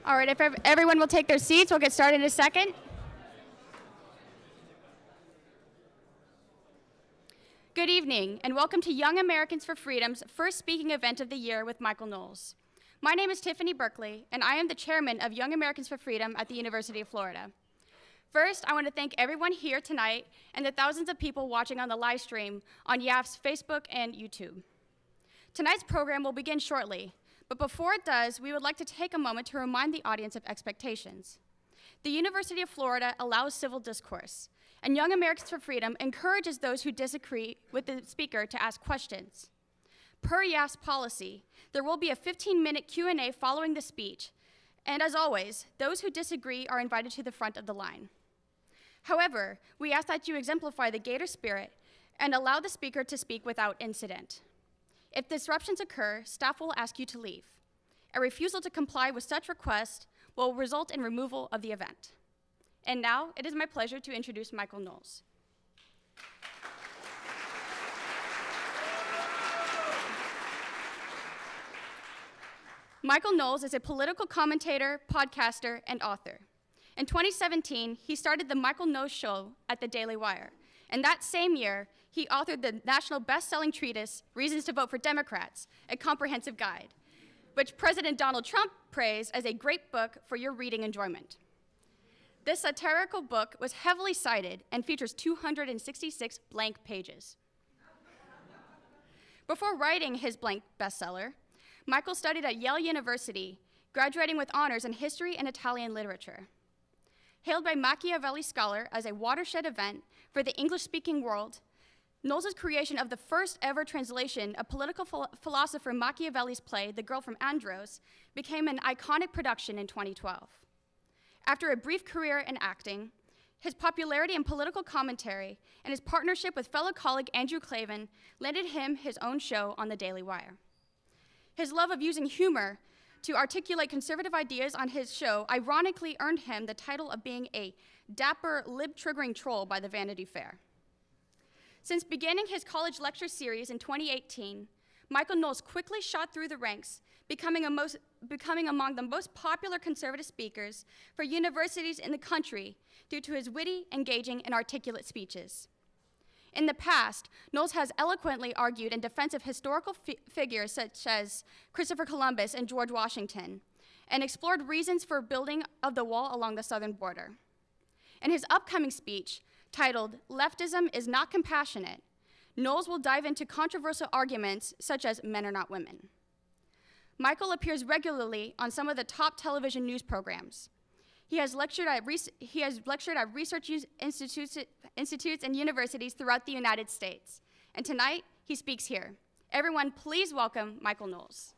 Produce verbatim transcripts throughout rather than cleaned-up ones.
All right, if ev everyone will take their seats, we'll get started in a second. Good evening, and welcome to Young Americans for Freedom's first speaking event of the year with Michael Knowles. My name is Tiffany Berkeley, and I am the chairman of Young Americans for Freedom at the University of Florida. First, I want to thank everyone here tonight and the thousands of people watching on the live stream on Y A F's Facebook and YouTube. Tonight's program will begin shortly, but before it does, we would like to take a moment to remind the audience of expectations. The University of Florida allows civil discourse, and Young Americans for Freedom encourages those who disagree with the speaker to ask questions. Per Y A F's policy, there will be a fifteen minute Q and A following the speech, and as always, those who disagree are invited to the front of the line. However, we ask that you exemplify the Gator spirit and allow the speaker to speak without incident. If disruptions occur, staff will ask you to leave. A refusal to comply with such request will result in removal of the event. And now, it is my pleasure to introduce Michael Knowles. Michael Knowles is a political commentator, podcaster, and author. In twenty seventeen, he started the Michael Knowles Show at the Daily Wire. And that same year, he authored the national best-selling treatise, Reasons to Vote for Democrats, a comprehensive guide, which President Donald Trump praised as a great book for your reading enjoyment. This satirical book was heavily cited and features two hundred sixty-six blank pages. Before writing his blank bestseller, Michael studied at Yale University, graduating with honors in history and Italian literature. Hailed by Machiavelli Scholar as a watershed event for the English-speaking world, Knowles' creation of the first ever translation of political ph philosopher Machiavelli's play, The Girl from Andros, became an iconic production in twenty twelve. After a brief career in acting, his popularity in political commentary and his partnership with fellow colleague Andrew Klavan landed him his own show on the Daily Wire. His love of using humor to articulate conservative ideas on his show ironically earned him the title of being a dapper lib-triggering troll by the Vanity Fair. Since beginning his college lecture series in twenty eighteen, Michael Knowles quickly shot through the ranks, becoming, a most, becoming among the most popular conservative speakers for universities in the country due to his witty, engaging, and articulate speeches. In the past, Knowles has eloquently argued in defense of historical fi figures such as Christopher Columbus and George Washington, and explored reasons for building of the wall along the southern border. In his upcoming speech, titled Leftism is Not Compassionate, Knowles will dive into controversial arguments such as men are not women. Michael appears regularly on some of the top television news programs. He has lectured at, he has lectured at research institutes, institutes and universities throughout the United States. And tonight, he speaks here. Everyone, please welcome Michael Knowles.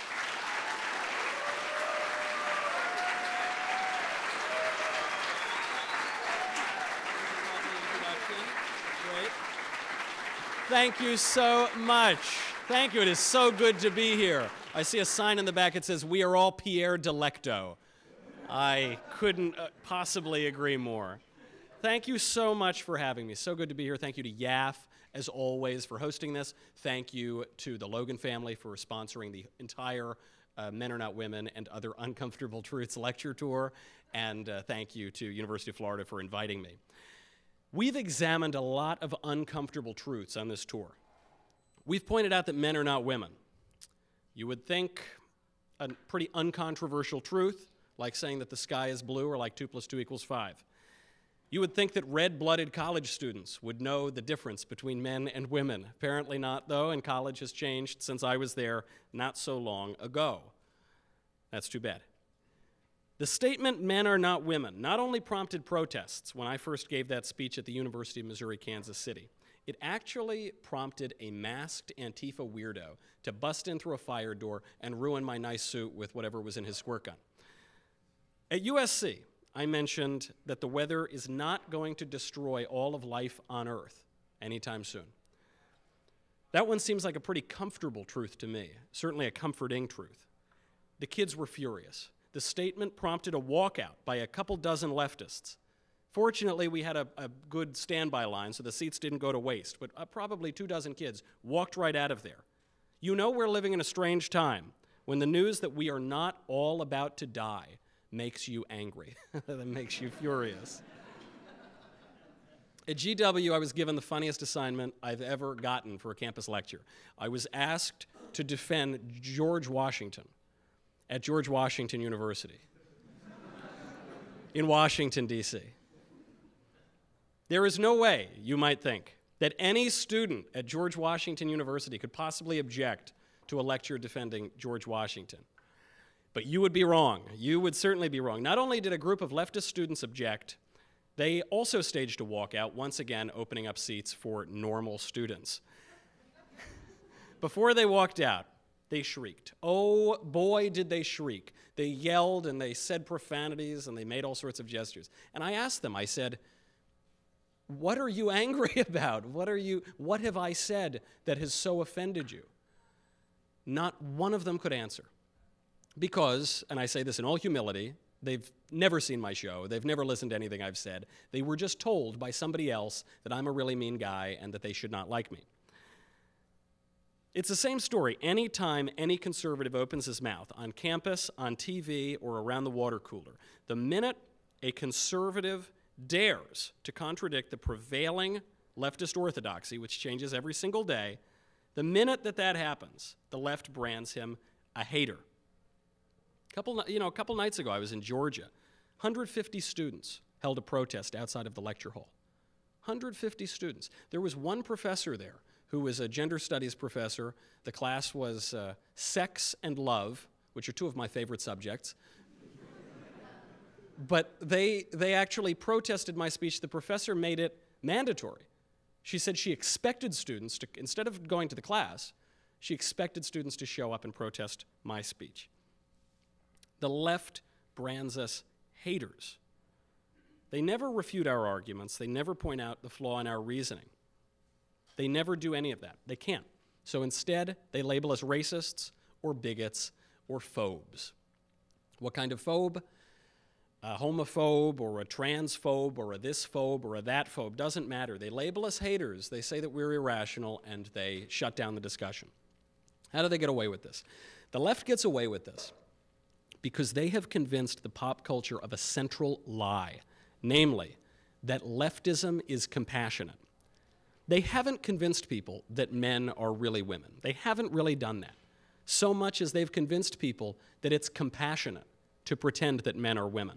Thank you so much. Thank you. It is so good to be here. I see a sign in the back that says, "We are all Pierre Delecto." I couldn't uh, possibly agree more. Thank you so much for having me. So good to be here. Thank you to Y A F, as always, for hosting this. Thank you to the Logan family for sponsoring the entire uh, Men Are Not Women and Other Uncomfortable Truths lecture tour. And uh, thank you to University of Florida for inviting me. We've examined a lot of uncomfortable truths on this tour. We've pointed out that men are not women. You would think a pretty uncontroversial truth, like saying that the sky is blue or like two plus two equals five. You would think that red-blooded college students would know the difference between men and women. Apparently not, though, and college has changed since I was there not so long ago. That's too bad. The statement, men are not women, not only prompted protests when I first gave that speech at the University of Missouri, Kansas City, it actually prompted a masked Antifa weirdo to bust in through a fire door and ruin my nice suit with whatever was in his squirt gun. At U S C, I mentioned that the weather is not going to destroy all of life on Earth anytime soon. That one seems like a pretty comfortable truth to me, certainly a comforting truth. The kids were furious. The statement prompted a walkout by a couple dozen leftists. Fortunately, we had a, a good standby line, so the seats didn't go to waste, but uh, probably two dozen kids walked right out of there. You know we're living in a strange time when the news that we are not all about to die makes you angry, that makes you furious. At G W, I was given the funniest assignment I've ever gotten for a campus lecture. I was asked to defend George Washington at George Washington University in Washington, D C There is no way, you might think, that any student at George Washington University could possibly object to a lecture defending George Washington. But you would be wrong. You would certainly be wrong. Not only did a group of leftist students object, they also staged a walkout, once again opening up seats for normal students. Before they walked out, they shrieked. Oh boy, did they shriek. They yelled and they said profanities and they made all sorts of gestures. And I asked them, I said, what are you angry about? What are you, what have I said that has so offended you? Not one of them could answer. Because, and I say this in all humility, they've never seen my show, they've never listened to anything I've said, they were just told by somebody else that I'm a really mean guy and that they should not like me. It's the same story anytime any conservative opens his mouth, on campus, on T V, or around the water cooler. The minute a conservative dares to contradict the prevailing leftist orthodoxy, which changes every single day, the minute that that happens, the left brands him a hater. Couple, you know, a couple nights ago, I was in Georgia. one hundred fifty students held a protest outside of the lecture hall. one hundred fifty students. There was one professor there who was a gender studies professor. The class was uh, sex and love, which are two of my favorite subjects. But they, they actually protested my speech. The professor made it mandatory. She said she expected students to, instead of going to the class, she expected students to show up and protest my speech. The left brands us haters. They never refute our arguments. They never point out the flaw in our reasoning. They never do any of that. They can't. So instead, they label us racists or bigots or phobes. What kind of phobe? A homophobe or a transphobe or a this phobe or a that phobe, doesn't matter. They label us haters. They say that we're irrational and they shut down the discussion. How do they get away with this? The left gets away with this because they have convinced the pop culture of a central lie, namely, that leftism is compassionate. They haven't convinced people that men are really women. They haven't really done that, so much as they've convinced people that it's compassionate to pretend that men are women.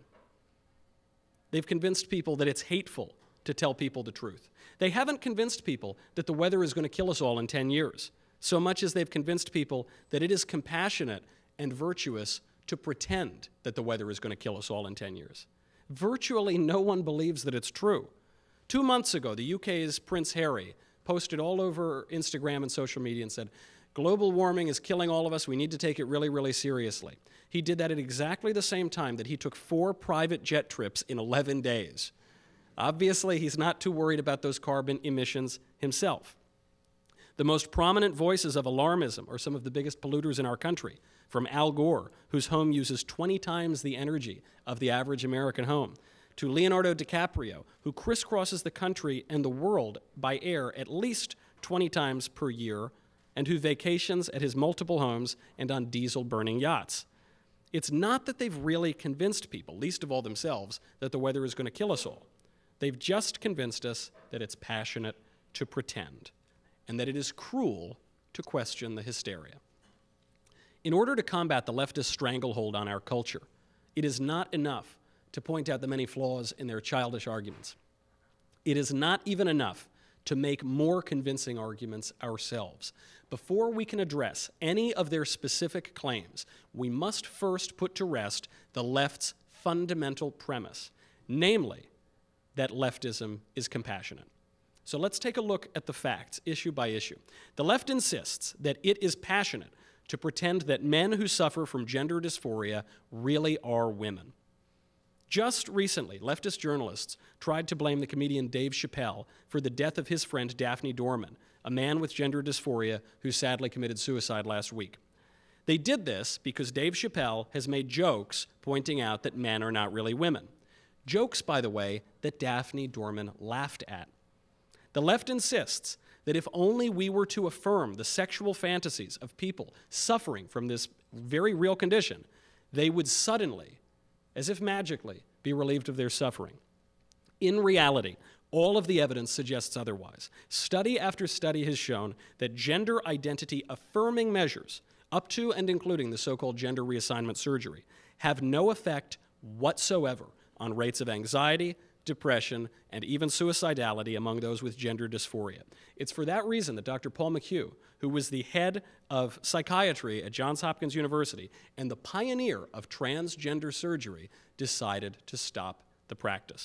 They've convinced people that it's hateful to tell people the truth. They haven't convinced people that the weather is going to kill us all in ten years, so much as they've convinced people that it is compassionate and virtuous to pretend that the weather is going to kill us all in ten years. Virtually no one believes that it's true. Two months ago, the U K's Prince Harry posted all over Instagram and social media and said, global warming is killing all of us, we need to take it really, really seriously. He did that at exactly the same time that he took four private jet trips in eleven days. Obviously, he's not too worried about those carbon emissions himself. The most prominent voices of alarmism are some of the biggest polluters in our country, from Al Gore, whose home uses twenty times the energy of the average American home, to Leonardo DiCaprio, who crisscrosses the country and the world by air at least twenty times per year, and who vacations at his multiple homes and on diesel-burning yachts. It's not that they've really convinced people, least of all themselves, that the weather is going to kill us all. They've just convinced us that it's passionate to pretend, and that it is cruel to question the hysteria. In order to combat the leftist stranglehold on our culture, it is not enough to point out the many flaws in their childish arguments. It is not even enough to make more convincing arguments ourselves. Before we can address any of their specific claims, we must first put to rest the left's fundamental premise, namely that leftism is compassionate. So let's take a look at the facts, issue by issue. The left insists that it is passionate to pretend that men who suffer from gender dysphoria really are women. Just recently, leftist journalists tried to blame the comedian Dave Chappelle for the death of his friend Daphne Dorman, a man with gender dysphoria who sadly committed suicide last week. They did this because Dave Chappelle has made jokes pointing out that men are not really women. Jokes, by the way, that Daphne Dorman laughed at. The left insists that if only we were to affirm the sexual fantasies of people suffering from this very real condition, they would suddenly as if magically, be relieved of their suffering. In reality, all of the evidence suggests otherwise. Study after study has shown that gender identity affirming measures, up to and including the so-called gender reassignment surgery, have no effect whatsoever on rates of anxiety, depression, and even suicidality among those with gender dysphoria. It's for that reason that Doctor Paul McHugh, who was the head of psychiatry at Johns Hopkins University and the pioneer of transgender surgery, decided to stop the practice.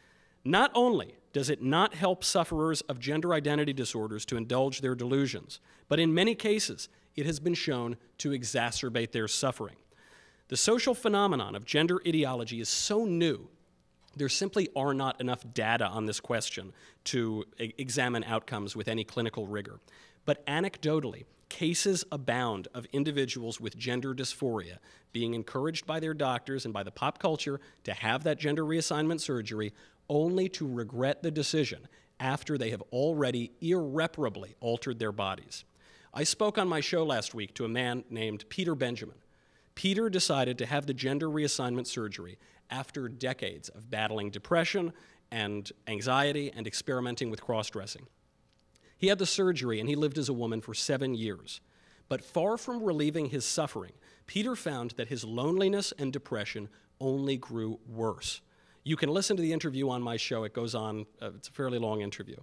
Not only does it not help sufferers of gender identity disorders to indulge their delusions, but in many cases, it has been shown to exacerbate their suffering. The social phenomenon of gender ideology is so new, there simply are not enough data on this question to e- examine outcomes with any clinical rigor. But anecdotally, cases abound of individuals with gender dysphoria being encouraged by their doctors and by the pop culture to have that gender reassignment surgery, only to regret the decision after they have already irreparably altered their bodies. I spoke on my show last week to a man named Peter Benjamin. Peter decided to have the gender reassignment surgery after decades of battling depression and anxiety and experimenting with cross-dressing. He had the surgery and he lived as a woman for seven years. But far from relieving his suffering, Peter found that his loneliness and depression only grew worse. You can listen to the interview on my show. It goes on, uh, it's a fairly long interview.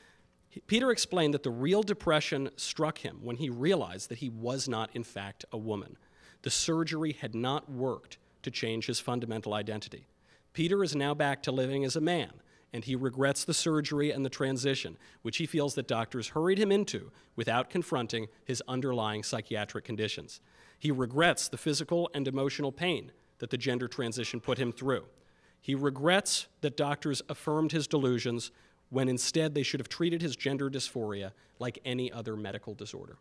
He, Peter explained that the real depression struck him when he realized that he was not, in fact, a woman. The surgery had not worked to change his fundamental identity. Peter is now back to living as a man, and he regrets the surgery and the transition, which he feels that doctors hurried him into without confronting his underlying psychiatric conditions. He regrets the physical and emotional pain that the gender transition put him through. He regrets that doctors affirmed his delusions when instead they should have treated his gender dysphoria like any other medical disorder.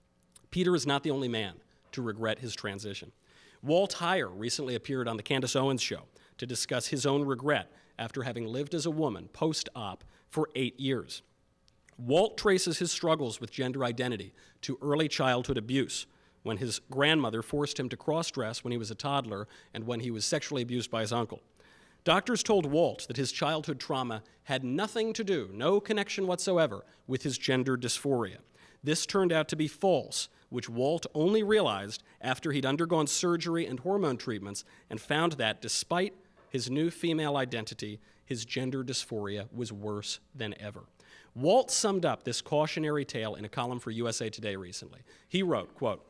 Peter is not the only man to regret his transition. Walt Heyer recently appeared on the Candace Owens Show to discuss his own regret after having lived as a woman post-op for eight years. Walt traces his struggles with gender identity to early childhood abuse, when his grandmother forced him to cross-dress when he was a toddler and when he was sexually abused by his uncle. Doctors told Walt that his childhood trauma had nothing to do, no connection whatsoever, with his gender dysphoria. This turned out to be false, which Walt only realized after he'd undergone surgery and hormone treatments and found that, despite his new female identity, his gender dysphoria was worse than ever. Walt summed up this cautionary tale in a column for U S A Today recently. He wrote, quote,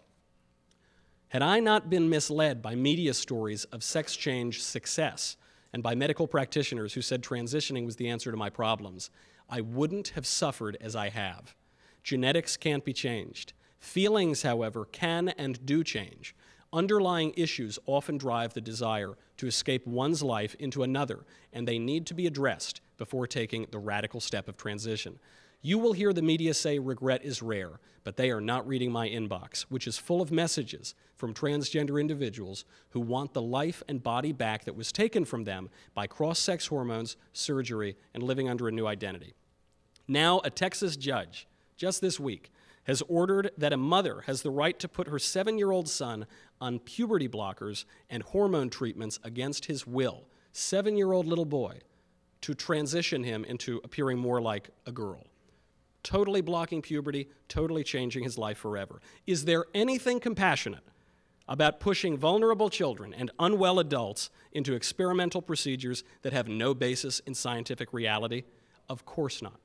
"Had I not been misled by media stories of sex change success and by medical practitioners who said transitioning was the answer to my problems, I wouldn't have suffered as I have. Genetics can't be changed. Feelings, however, can and do change. Underlying issues often drive the desire to escape one's life into another, and they need to be addressed before taking the radical step of transition. You will hear the media say regret is rare, but they are not reading my inbox, which is full of messages from transgender individuals who want the life and body back that was taken from them by cross-sex hormones, surgery, and living under a new identity. Now, a Texas judge, just this week, has ordered that a mother has the right to put her seven-year-old son on puberty blockers and hormone treatments against his will, seven-year-old little boy, to transition him into appearing more like a girl. Totally blocking puberty, totally changing his life forever. Is there anything compassionate about pushing vulnerable children and unwell adults into experimental procedures that have no basis in scientific reality? Of course not.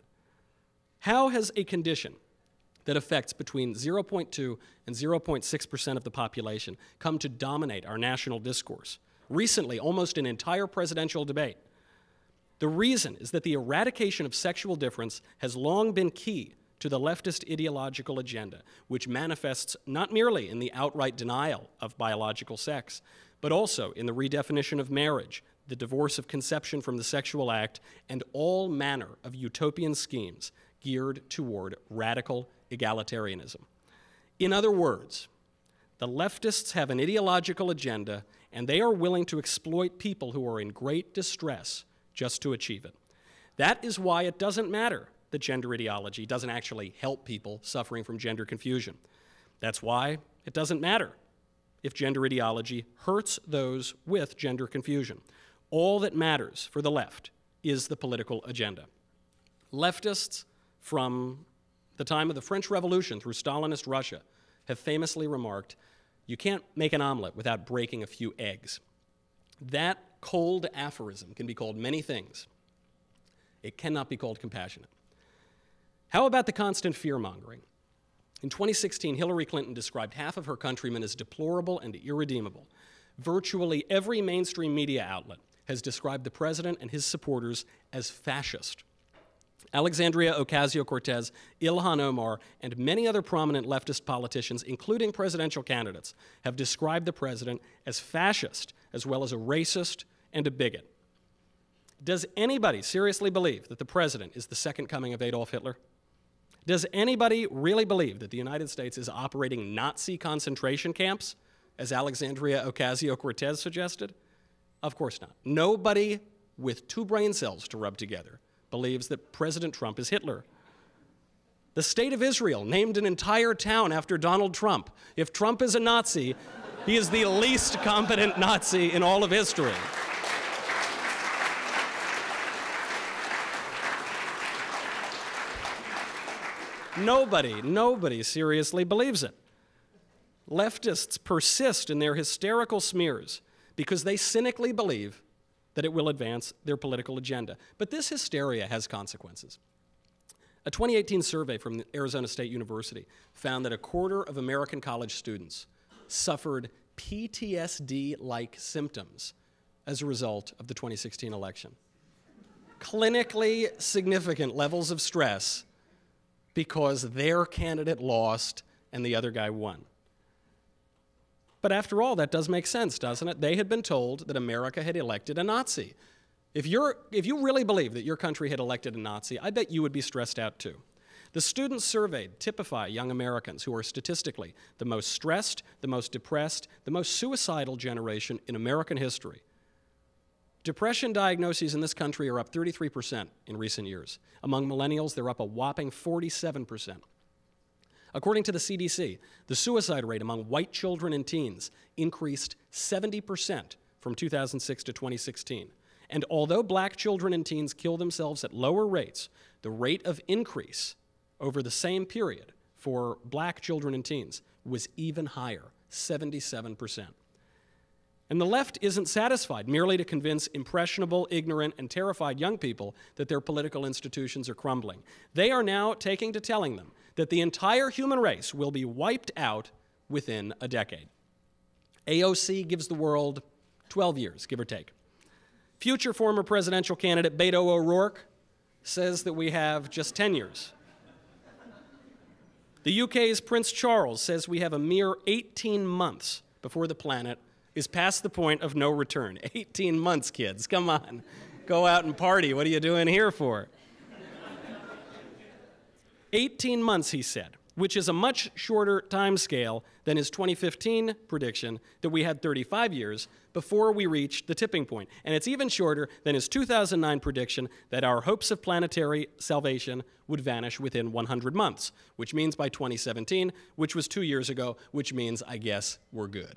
How has a condition that affects between zero point two and zero point six percent of the population come to dominate our national discourse? Recently, almost an entire presidential debate. The reason is that the eradication of sexual difference has long been key to the leftist ideological agenda, which manifests not merely in the outright denial of biological sex, but also in the redefinition of marriage, the divorce of conception from the sexual act, and all manner of utopian schemes geared toward radical egalitarianism. In other words, the leftists have an ideological agenda, and they are willing to exploit people who are in great distress just to achieve it. That is why it doesn't matter that gender ideology doesn't actually help people suffering from gender confusion. That's why it doesn't matter if gender ideology hurts those with gender confusion. All that matters for the left is the political agenda. Leftists from the time of the French Revolution through Stalinist Russia have famously remarked, you can't make an omelet without breaking a few eggs. That cold aphorism can be called many things. It cannot be called compassionate. How about the constant fear-mongering? In twenty sixteen, Hillary Clinton described half of her countrymen as deplorable and irredeemable. Virtually every mainstream media outlet has described the president and his supporters as fascist. Alexandria Ocasio-Cortez, Ilhan Omar, and many other prominent leftist politicians, including presidential candidates, have described the president as fascist, as well as a racist and a bigot. Does anybody seriously believe that the president is the second coming of Adolf Hitler? Does anybody really believe that the United States is operating Nazi concentration camps, as Alexandria Ocasio-Cortez suggested? Of course not. Nobody with two brain cells to rub together believes that President Trump is Hitler. The state of Israel named an entire town after Donald Trump. If Trump is a Nazi, he is the least competent Nazi in all of history. Nobody, nobody seriously believes it. Leftists persist in their hysterical smears because they cynically believe that it will advance their political agenda. But this hysteria has consequences. A twenty eighteen survey from Arizona State University found that a quarter of American college students suffered P T S D-like symptoms as a result of the twenty sixteen election. Clinically significant levels of stress because their candidate lost and the other guy won. But after all, that does make sense, doesn't it? They had been told that America had elected a Nazi. If, you're, if you really believe that your country had elected a Nazi, I bet you would be stressed out too. The students surveyed typify young Americans who are statistically the most stressed, the most depressed, the most suicidal generation in American history. Depression diagnoses in this country are up thirty-three percent in recent years. Among millennials, they're up a whopping forty-seven percent. According to the C D C, the suicide rate among white children and teens increased seventy percent from two thousand six to twenty sixteen. And although black children and teens kill themselves at lower rates, the rate of increase over the same period for black children and teens was even higher, seventy-seven percent. And the left isn't satisfied merely to convince impressionable, ignorant, and terrified young people that their political institutions are crumbling. They are now taking to telling them that the entire human race will be wiped out within a decade. A O C gives the world twelve years, give or take. Future former presidential candidate Beto O'Rourke says that we have just ten years. The U K's Prince Charles says we have a mere eighteen months before the planet is past the point of no return. eighteen months, kids, come on. Go out and party. What are you doing here for? eighteen months, he said, which is a much shorter time scale than his twenty fifteen prediction that we had thirty-five years before we reached the tipping point. And it's even shorter than his two thousand nine prediction that our hopes of planetary salvation would vanish within one hundred months, which means by twenty seventeen, which was two years ago, which means, I guess, we're good.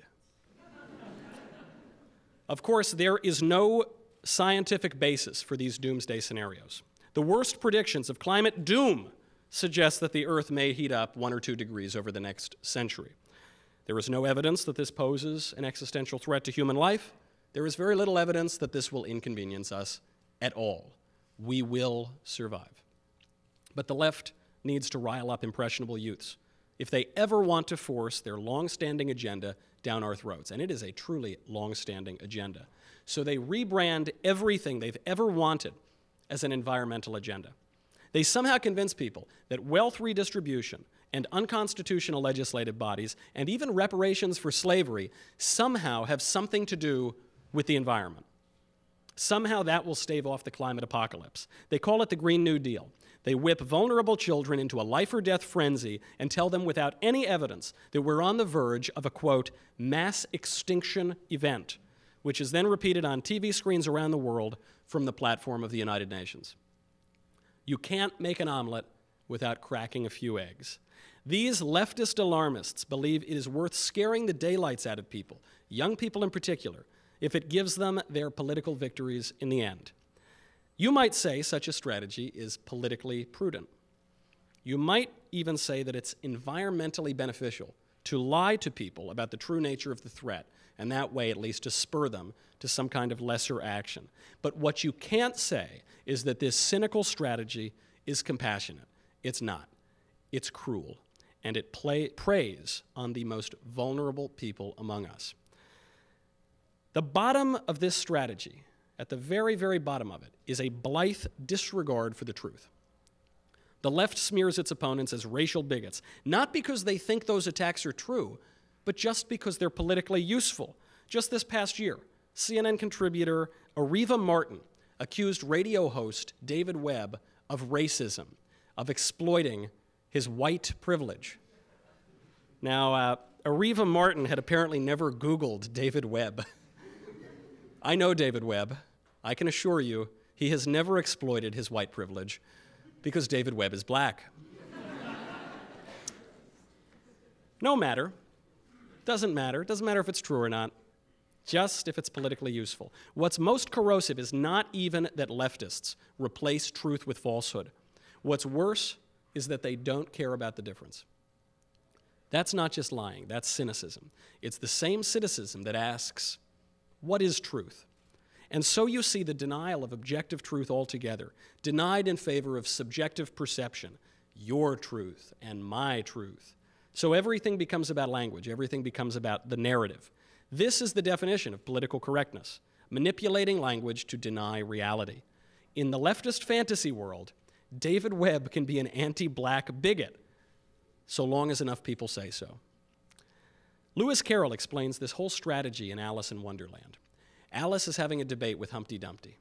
Of course, there is no scientific basis for these doomsday scenarios. The worst predictions of climate doom suggest that the Earth may heat up one or two degrees over the next century. There is no evidence that this poses an existential threat to human life. There is very little evidence that this will inconvenience us at all. We will survive. But the left needs to rile up impressionable youths if they ever want to force their long-standing agenda down our throats, and it is a truly long-standing agenda. So they rebrand everything they've ever wanted as an environmental agenda. They somehow convince people that wealth redistribution and unconstitutional legislative bodies and even reparations for slavery somehow have something to do with the environment. Somehow that will stave off the climate apocalypse. They call it the Green New Deal. They whip vulnerable children into a life-or-death frenzy and tell them without any evidence that we're on the verge of a, quote, mass extinction event, which is then repeated on T V screens around the world from the platform of the United Nations. You can't make an omelet without cracking a few eggs. These leftist alarmists believe it is worth scaring the daylights out of people, young people in particular, if it gives them their political victories in the end. You might say such a strategy is politically prudent. You might even say that it's environmentally beneficial to lie to people about the true nature of the threat, and that way at least to spur them to some kind of lesser action. But what you can't say is that this cynical strategy is compassionate. It's not. It's cruel, and it play, preys on the most vulnerable people among us. The bottom of this strategy, at the very, very bottom of it, is a blithe disregard for the truth. The left smears its opponents as racial bigots, not because they think those attacks are true, but just because they're politically useful. Just this past year, C N N contributor Areva Martin accused radio host David Webb of racism, of exploiting his white privilege. Now, uh, Areva Martin had apparently never Googled David Webb. I know David Webb. I can assure you he has never exploited his white privilege because David Webb is black. No matter. Doesn't matter. Doesn't matter if it's true or not. Just if it's politically useful. What's most corrosive is not even that leftists replace truth with falsehood. What's worse is that they don't care about the difference. That's not just lying. That's cynicism. It's the same cynicism that asks, what is truth? And so you see the denial of objective truth altogether, denied in favor of subjective perception, your truth and my truth. So everything becomes about language. Everything becomes about the narrative. This is the definition of political correctness, manipulating language to deny reality. In the leftist fantasy world, David Webb can be an anti-black bigot, so long as enough people say so. Lewis Carroll explains this whole strategy in Alice in Wonderland. Alice is having a debate with Humpty Dumpty.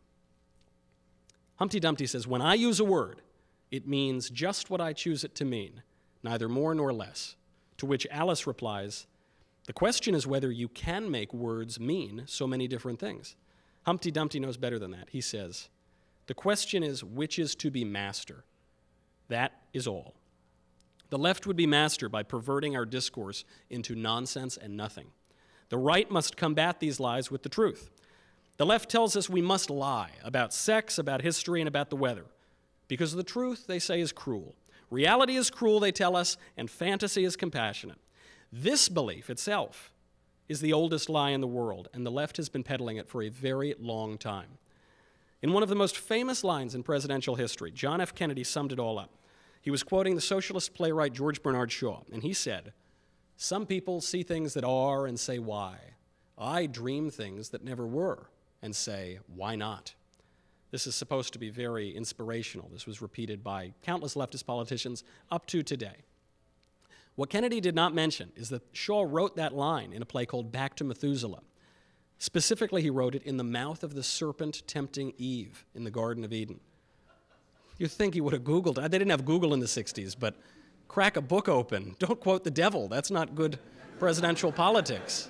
Humpty Dumpty says, when I use a word, it means just what I choose it to mean, neither more nor less. To which Alice replies, the question is whether you can make words mean so many different things. Humpty Dumpty knows better than that. He says, the question is which is to be master. That is all. The left would be master by perverting our discourse into nonsense and nothing. The right must combat these lies with the truth. The left tells us we must lie about sex, about history, and about the weather, because the truth, they say, is cruel. Reality is cruel, they tell us, and fantasy is compassionate. This belief itself is the oldest lie in the world, and the left has been peddling it for a very long time. In one of the most famous lines in presidential history, John F. Kennedy summed it all up. He was quoting the socialist playwright George Bernard Shaw, and he said, some people see things that are and say why. I dream things that never were and say, why not? This is supposed to be very inspirational. This was repeated by countless leftist politicians up to today. What Kennedy did not mention is that Shaw wrote that line in a play called Back to Methuselah. Specifically, he wrote it in the mouth of the serpent tempting Eve in the Garden of Eden. You'd think he would have Googled. They didn't have Google in the sixties, but crack a book open. Don't quote the devil. That's not good presidential politics.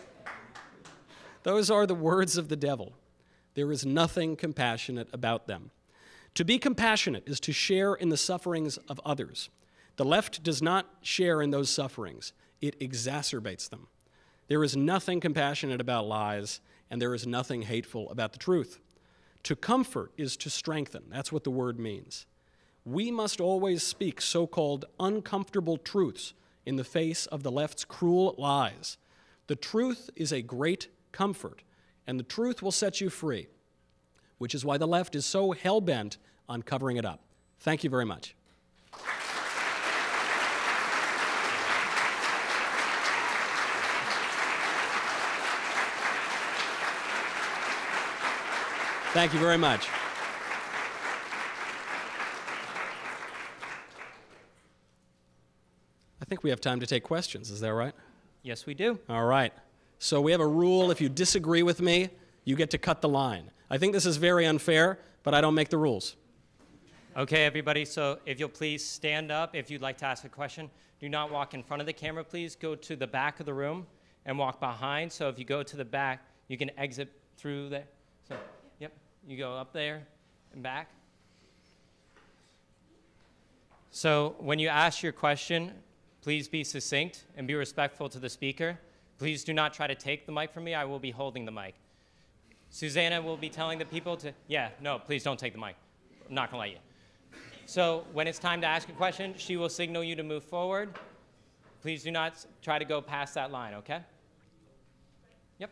Those are the words of the devil. There is nothing compassionate about them. To be compassionate is to share in the sufferings of others. The left does not share in those sufferings. It exacerbates them. There is nothing compassionate about lies, and there is nothing hateful about the truth. To comfort is to strengthen. That's what the word means. We must always speak so-called uncomfortable truths in the face of the left's cruel lies. The truth is a great comfort, and the truth will set you free, which is why the left is so hell-bent on covering it up. Thank you very much. Thank you very much. I think we have time to take questions. Is that right? Yes, we do. All right. So we have a rule. If you disagree with me, you get to cut the line. I think this is very unfair, but I don't make the rules. Okay, everybody. So if you'll please stand up if you'd like to ask a question. Do not walk in front of the camera, please. Go to the back of the room and walk behind. So if you go to the back, you can exit through there. So, yep. You go up there and back. So when you ask your question, Please be succinct and be respectful to the speaker. Please do not try to take the mic from me. I will be holding the mic. Susanna will be telling the people to, yeah, no, please don't take the mic. I'm not gonna let you. So when it's time to ask a question, she will signal you to move forward. Please do not try to go past that line, okay? Yep.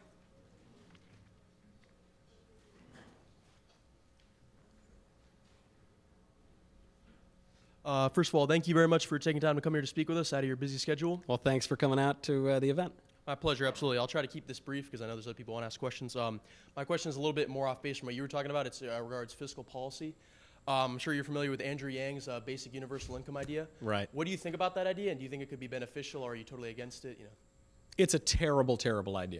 Uh, first of all, thank you very much for taking time to come here to speak with us out of your busy schedule. Well, thanks for coming out to uh, the event. My pleasure, absolutely. I'll try to keep this brief because I know there's other people who want to ask questions. Um, my question is a little bit more off base from what you were talking about. It's uh, regards fiscal policy. Um, I'm sure you're familiar with Andrew Yang's uh, basic universal income idea. Right. What do you think about that idea, and do you think it could be beneficial, or are you totally against it? You know. It's a terrible, terrible idea.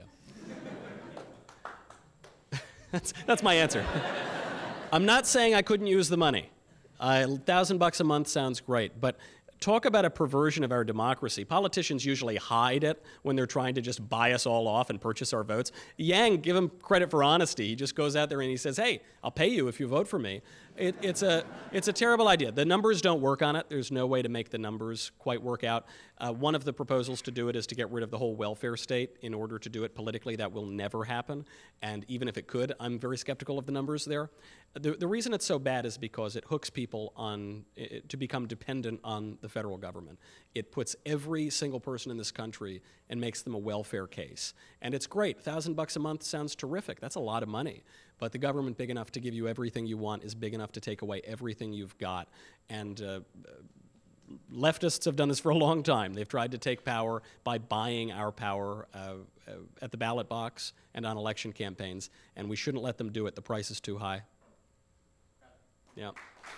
that's, that's my answer. I'm not saying I couldn't use the money. A uh, thousand bucks a month sounds great, but talk about a perversion of our democracy. Politicians usually hide it when they're trying to just buy us all off and purchase our votes. Yang, give him credit for honesty. He just goes out there and he says, hey, I'll pay you if you vote for me. It, it's, a, it's a terrible idea. The numbers don't work on it. There's no way to make the numbers quite work out. Uh, one of the proposals to do it is to get rid of the whole welfare state in order to do it politically. That will never happen. And even if it could, I'm very skeptical of the numbers there. The, the reason it's so bad is because it hooks people on, it, to become dependent on the federal government. It puts every single person in this country and makes them a welfare case. And it's great. A thousand bucks a month sounds terrific. That's a lot of money. But the government big enough to give you everything you want is big enough to take away everything you've got. And uh, leftists have done this for a long time. They've tried to take power by buying our power uh, uh, at the ballot box and on election campaigns. And we shouldn't let them do it. The price is too high. Yeah.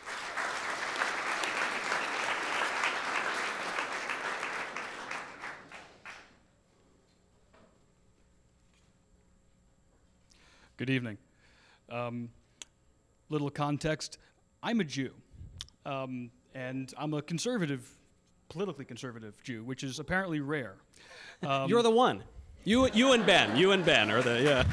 Good evening. Um, little context, I'm a Jew, um, and I'm a conservative, politically conservative Jew, which is apparently rare. Um, You're the one. You, you and Ben, you and Ben are the, yeah.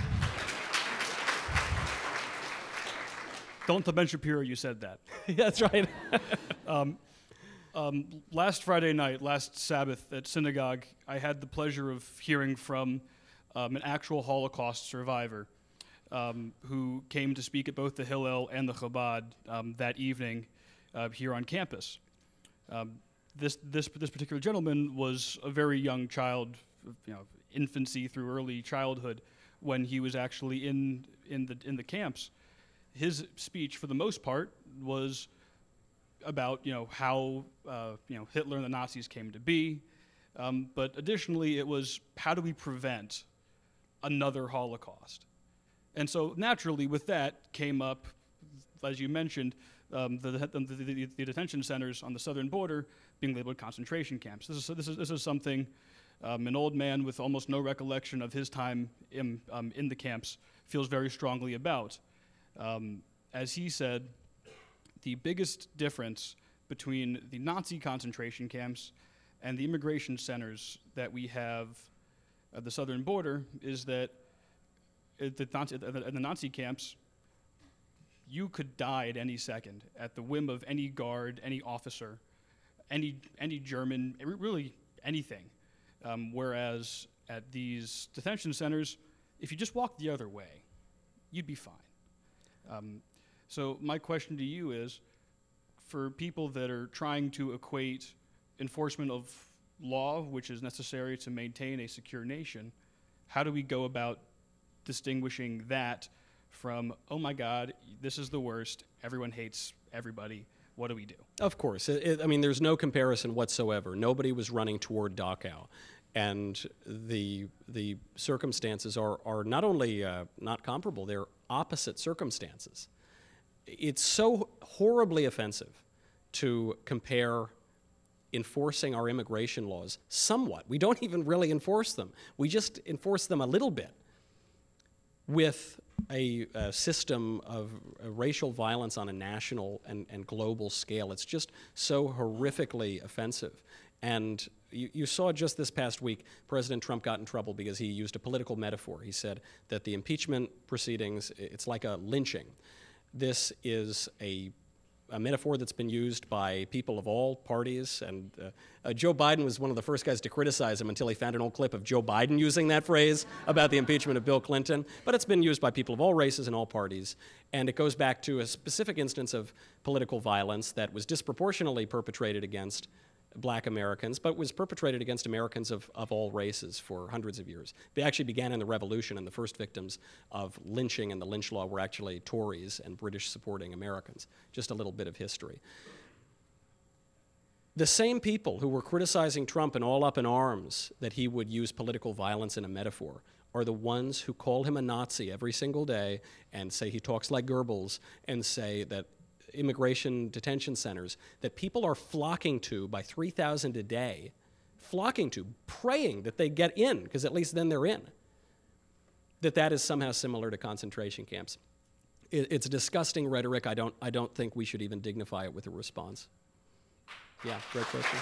Don't tell Ben Shapiro you said that. That's right. um, um, last Friday night, last Sabbath at synagogue, I had the pleasure of hearing from um, an actual Holocaust survivor um, who came to speak at both the Hillel and the Chabad um, that evening uh, here on campus. Um, this, this, this particular gentleman was a very young child, you know, infancy through early childhood, when he was actually in, in, the, in the camps. His speech, for the most part, was about, you know, how, uh, you know, Hitler and the Nazis came to be. Um, but additionally, it was, how do we prevent another Holocaust? And so naturally, with that came up, as you mentioned, um, the, the, the, the detention centers on the southern border being labeled concentration camps. This is, this is, this is something um, an old man with almost no recollection of his time in, um, in the camps feels very strongly about. Um, as he said, the biggest difference between the Nazi concentration camps and the immigration centers that we have at the southern border is that at the, Nazi, at the Nazi camps, you could die at any second at the whim of any guard, any officer, any, any German, really anything. Um, whereas at these detention centers, if you just walked the other way, you'd be fine. Um, so my question to you is, for people that are trying to equate enforcement of law, which is necessary to maintain a secure nation, how do we go about distinguishing that from, oh my God, this is the worst, everyone hates everybody, what do we do? Of course. It, it, I mean, there's no comparison whatsoever. Nobody was running toward Dachau. And the, the circumstances are, are not only uh, not comparable, they're opposite circumstances. It's so horribly offensive to compare enforcing our immigration laws somewhat. We don't even really enforce them. We just enforce them a little bit with a, a system of uh, racial violence on a national and, and global scale. It's just so horrifically offensive. And you, you saw just this past week, President Trump got in trouble because he used a political metaphor. He said that the impeachment proceedings, it's like a lynching. This is a a metaphor that's been used by people of all parties, and uh, uh, Joe Biden was one of the first guys to criticize him until he found an old clip of Joe Biden using that phrase about the impeachment of Bill Clinton. But it's been used by people of all races and all parties, and it goes back to a specific instance of political violence that was disproportionately perpetrated against black Americans, but was perpetrated against Americans of, of all races for hundreds of years. They actually began in the Revolution, and the first victims of lynching and the lynch law were actually Tories and British-supporting Americans. Just a little bit of history. The same people who were criticizing Trump and all up in arms that he would use political violence in a metaphor are the ones who call him a Nazi every single day and say he talks like Goebbels and say that immigration detention centers that people are flocking to by three thousand a day, flocking to, praying that they get in, because at least then they're in, that that is somehow similar to concentration camps. It, it's disgusting rhetoric. I don't, I don't think we should even dignify it with a response. Yeah, great question.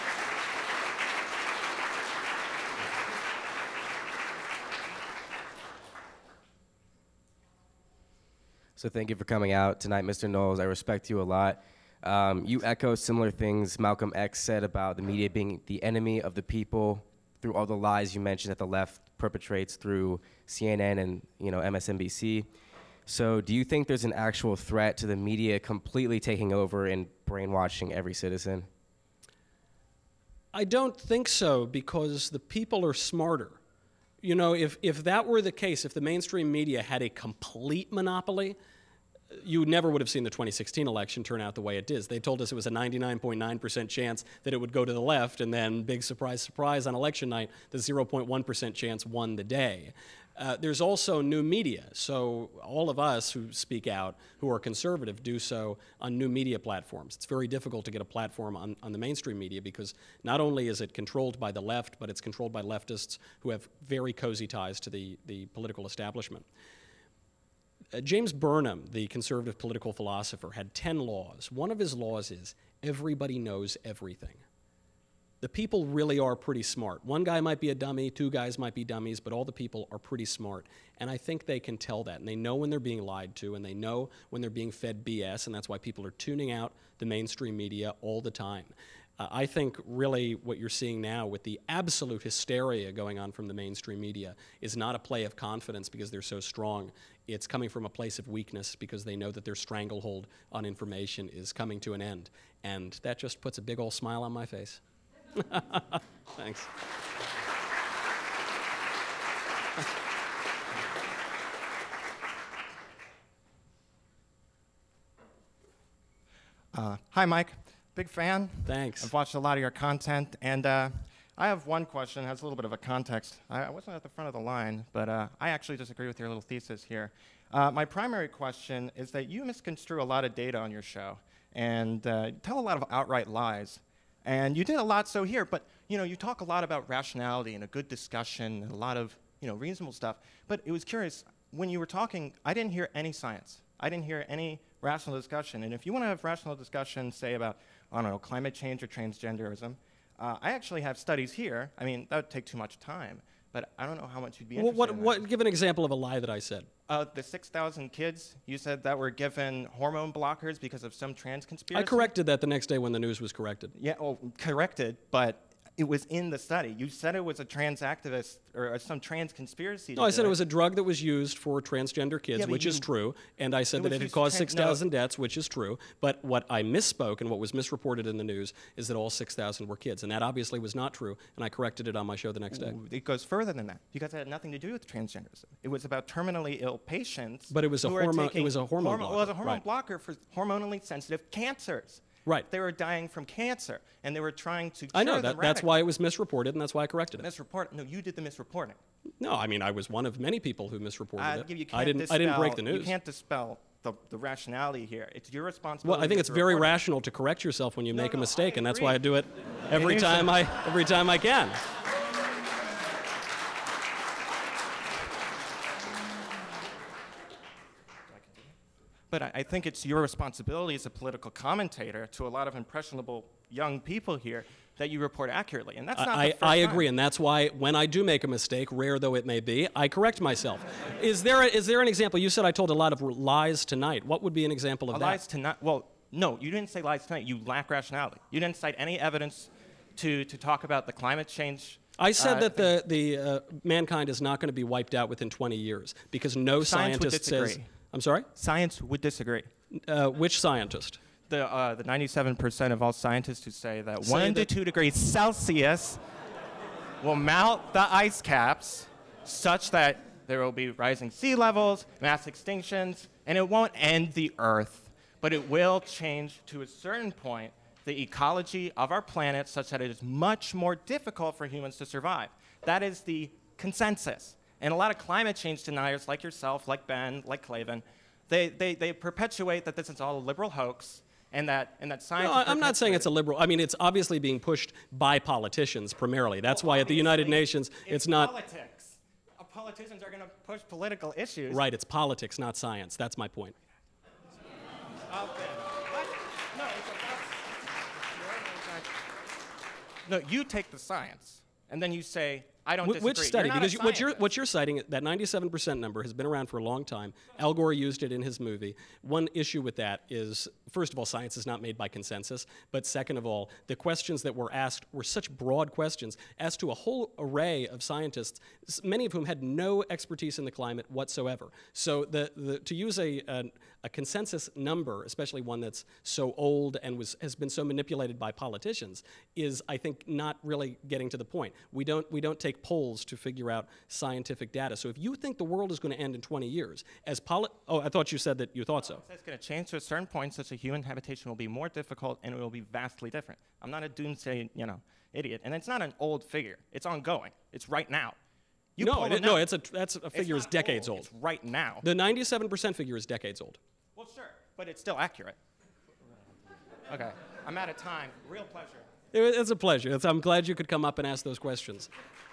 So thank you for coming out tonight, Mister Knowles. I respect you a lot. Um, you echo similar things Malcolm X said about the media being the enemy of the people through all the lies you mentioned that the left perpetrates through C N N and you know M S N B C. So do you think there's an actual threat to the media completely taking over and brainwashing every citizen? I don't think so, because the people are smarter. You know, if, if that were the case, if the mainstream media had a complete monopoly, you never would have seen the twenty sixteen election turn out the way it did. They told us it was a ninety-nine point nine percent chance that it would go to the left, and then, big surprise, surprise, on election night, the zero point one percent chance won the day. Uh, there's also new media, so all of us who speak out, who are conservative, do so on new media platforms. It's very difficult to get a platform on, on the mainstream media because not only is it controlled by the left, but it's controlled by leftists who have very cozy ties to the, the political establishment. Uh, James Burnham, the conservative political philosopher, had ten laws. One of his laws is everybody knows everything. The people really are pretty smart. One guy might be a dummy, two guys might be dummies, but all the people are pretty smart. And I think they can tell that. And they know when they're being lied to, and they know when they're being fed B S, and that's why people are tuning out the mainstream media all the time. Uh, I think really what you're seeing now with the absolute hysteria going on from the mainstream media is not a play of confidence because they're so strong. It's coming from a place of weakness because they know that their stranglehold on information is coming to an end. And that just puts a big old smile on my face. Thanks. Uh, hi, Mike. Big fan. Thanks. I've watched a lot of your content, and uh, I have one question. It has a little bit of a context. I, I wasn't at the front of the line, but uh, I actually disagree with your little thesis here. Uh, my primary question is that you misconstrue a lot of data on your show and uh, tell a lot of outright lies. And you did a lot so here, but you know, you talk a lot about rationality and a good discussion and a lot of you know, reasonable stuff. But it was curious, when you were talking, I didn't hear any science. I didn't hear any rational discussion. And if you want to have rational discussion, say about, I don't know, climate change or transgenderism, uh, I actually have studies here. I mean, that would take too much time, but I don't know how much you'd be well, interested what, in that. what, give an example of a lie that I said. Uh, the six thousand kids, you said that were given hormone blockers because of some trans conspiracy? I corrected that the next day when the news was corrected. Yeah, well, corrected, but it was in the study. You said it was a trans activist or some trans conspiracy. No, I said it was a drug that was used for transgender kids, Yeah, but which is you- true, and I said It that was it had used caused tran- six thousand deaths, which is true. But what I misspoke and what was misreported in the news is that all six thousand were kids, and that obviously was not true, and I corrected it on my show the next day. Ooh, it goes further than that because it had nothing to do with transgenderism. It was about terminally ill patients. But it was a who were hormone- it taking was a hormone hormo- It was a blocker, hormone right. blocker for hormonally sensitive cancers. Right. They were dying from cancer, and they were trying to. I know, cure that, them that's radically. why it was misreported, and that's why I corrected it. Misreport? No, you did the misreporting. No, I mean, I was one of many people who misreported Uh, it. you can't I didn't, dispel, I didn't break the news. You can't dispel the, the rationality here. It's your responsibility. Well, I think it's to very report it. rational to correct yourself when you No, make a no, mistake, I and that's agree. why I do it every is time a- I every time I can. But I, I think it's your responsibility as a political commentator to a lot of impressionable young people here that you report accurately, and that's not I, the first I time. agree, and that's why when I do make a mistake, rare though it may be, I correct myself. Is there a, is there an example? You said I told a lot of lies tonight. What would be an example of Uh, that? lies to not, well, no, you didn't say lies tonight. You lack rationality. You didn't cite any evidence to, to talk about the climate change. I said uh, that the, the uh, mankind is not going to be wiped out within twenty years because no Science would scientist says. disagree. I'm sorry? Science would disagree. Uh, which scientist? The, uh, the ninety-seven percent of all scientists who say that Say one that- to two degrees Celsius will melt the ice caps such that there will be rising sea levels, mass extinctions, and it won't end the Earth, but it will change to a certain point the ecology of our planet such that it is much more difficult for humans to survive. That is the consensus. And a lot of climate change deniers like yourself, like Ben, like Clavin, they, they, they perpetuate that this is all a liberal hoax and that, and that science No, I'm not saying it's a liberal. I mean, it's obviously being pushed by politicians primarily. That's Well, why at the United obviously, Nations, it's, it's not. politics. Uh, Politicians are going to push political issues. Right, it's politics, not science. That's my point. Out there. What? No, it's a, that's, no, you take the science, and then you say, I don't Wh- disagree. Which study? You're not Because a you, what you're scientist. what you're citing, that ninety-seven percent number has been around for a long time. Al Gore used it in his movie. One issue with that is, first of all, science is not made by consensus. But second of all, the questions that were asked were such broad questions as to a whole array of scientists, s- many of whom had no expertise in the climate whatsoever. So the, the to use a, a a consensus number, especially one that's so old and was has been so manipulated by politicians, is I think not really getting to the point. We don't we don't take polls to figure out scientific data. So if you think the world is going to end in twenty years, as poli- oh, I thought you said that you thought so. It's going to change to a certain point such that human habitation will be more difficult and it will be vastly different. I'm not a doomsday, you know, idiot. And it's not an old figure. It's ongoing. It's right now. You No, pull it, it no, now. it's a that's a It's figure is not decades old. It's right now. The ninety-seven percent figure is decades old. Well, sure, but it's still accurate. Okay, I'm out of time. Real pleasure. It, it's a pleasure. It's, I'm glad you could come up and ask those questions.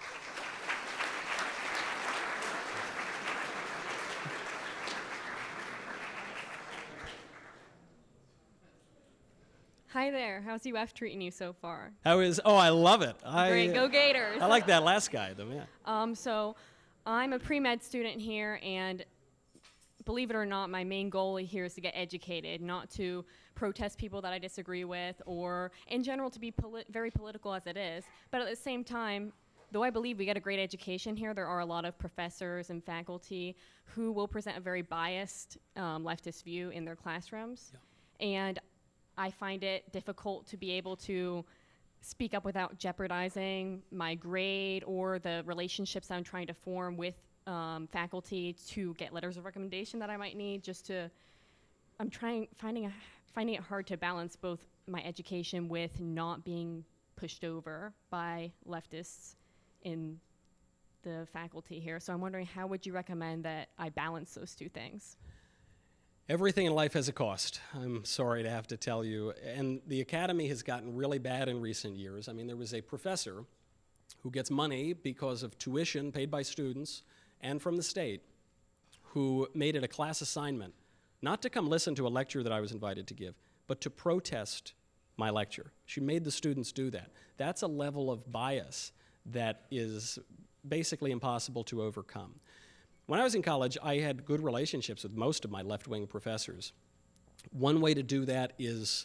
Hi there. How's U F treating you so far? How is? Oh, I love it. I, Great. Go Gators. I like that last guy, though. Yeah. Um, so I'm a pre-med student here, and believe it or not, my main goal here is to get educated, not to protest people that I disagree with, or in general to be poli- very political as it is. But at the same time, though I believe we get a great education here, there are a lot of professors and faculty who will present a very biased um, leftist view in their classrooms. Yeah. And I find it difficult to be able to speak up without jeopardizing my grade or the relationships I'm trying to form with um, faculty to get letters of recommendation that I might need. Just to, I'm trying finding a, finding it hard to balance both my education with not being pushed over by leftists in the faculty here. So I'm wondering, how would you recommend that I balance those two things? Everything in life has a cost, I'm sorry to have to tell you. And the academy has gotten really bad in recent years. I mean, there was a professor who gets money because of tuition paid by students and from the state who made it a class assignment not to come listen to a lecture that I was invited to give, but to protest my lecture. She made the students do that. That's a level of bias that is basically impossible to overcome. When I was in college, I had good relationships with most of my left-wing professors. One way to do that is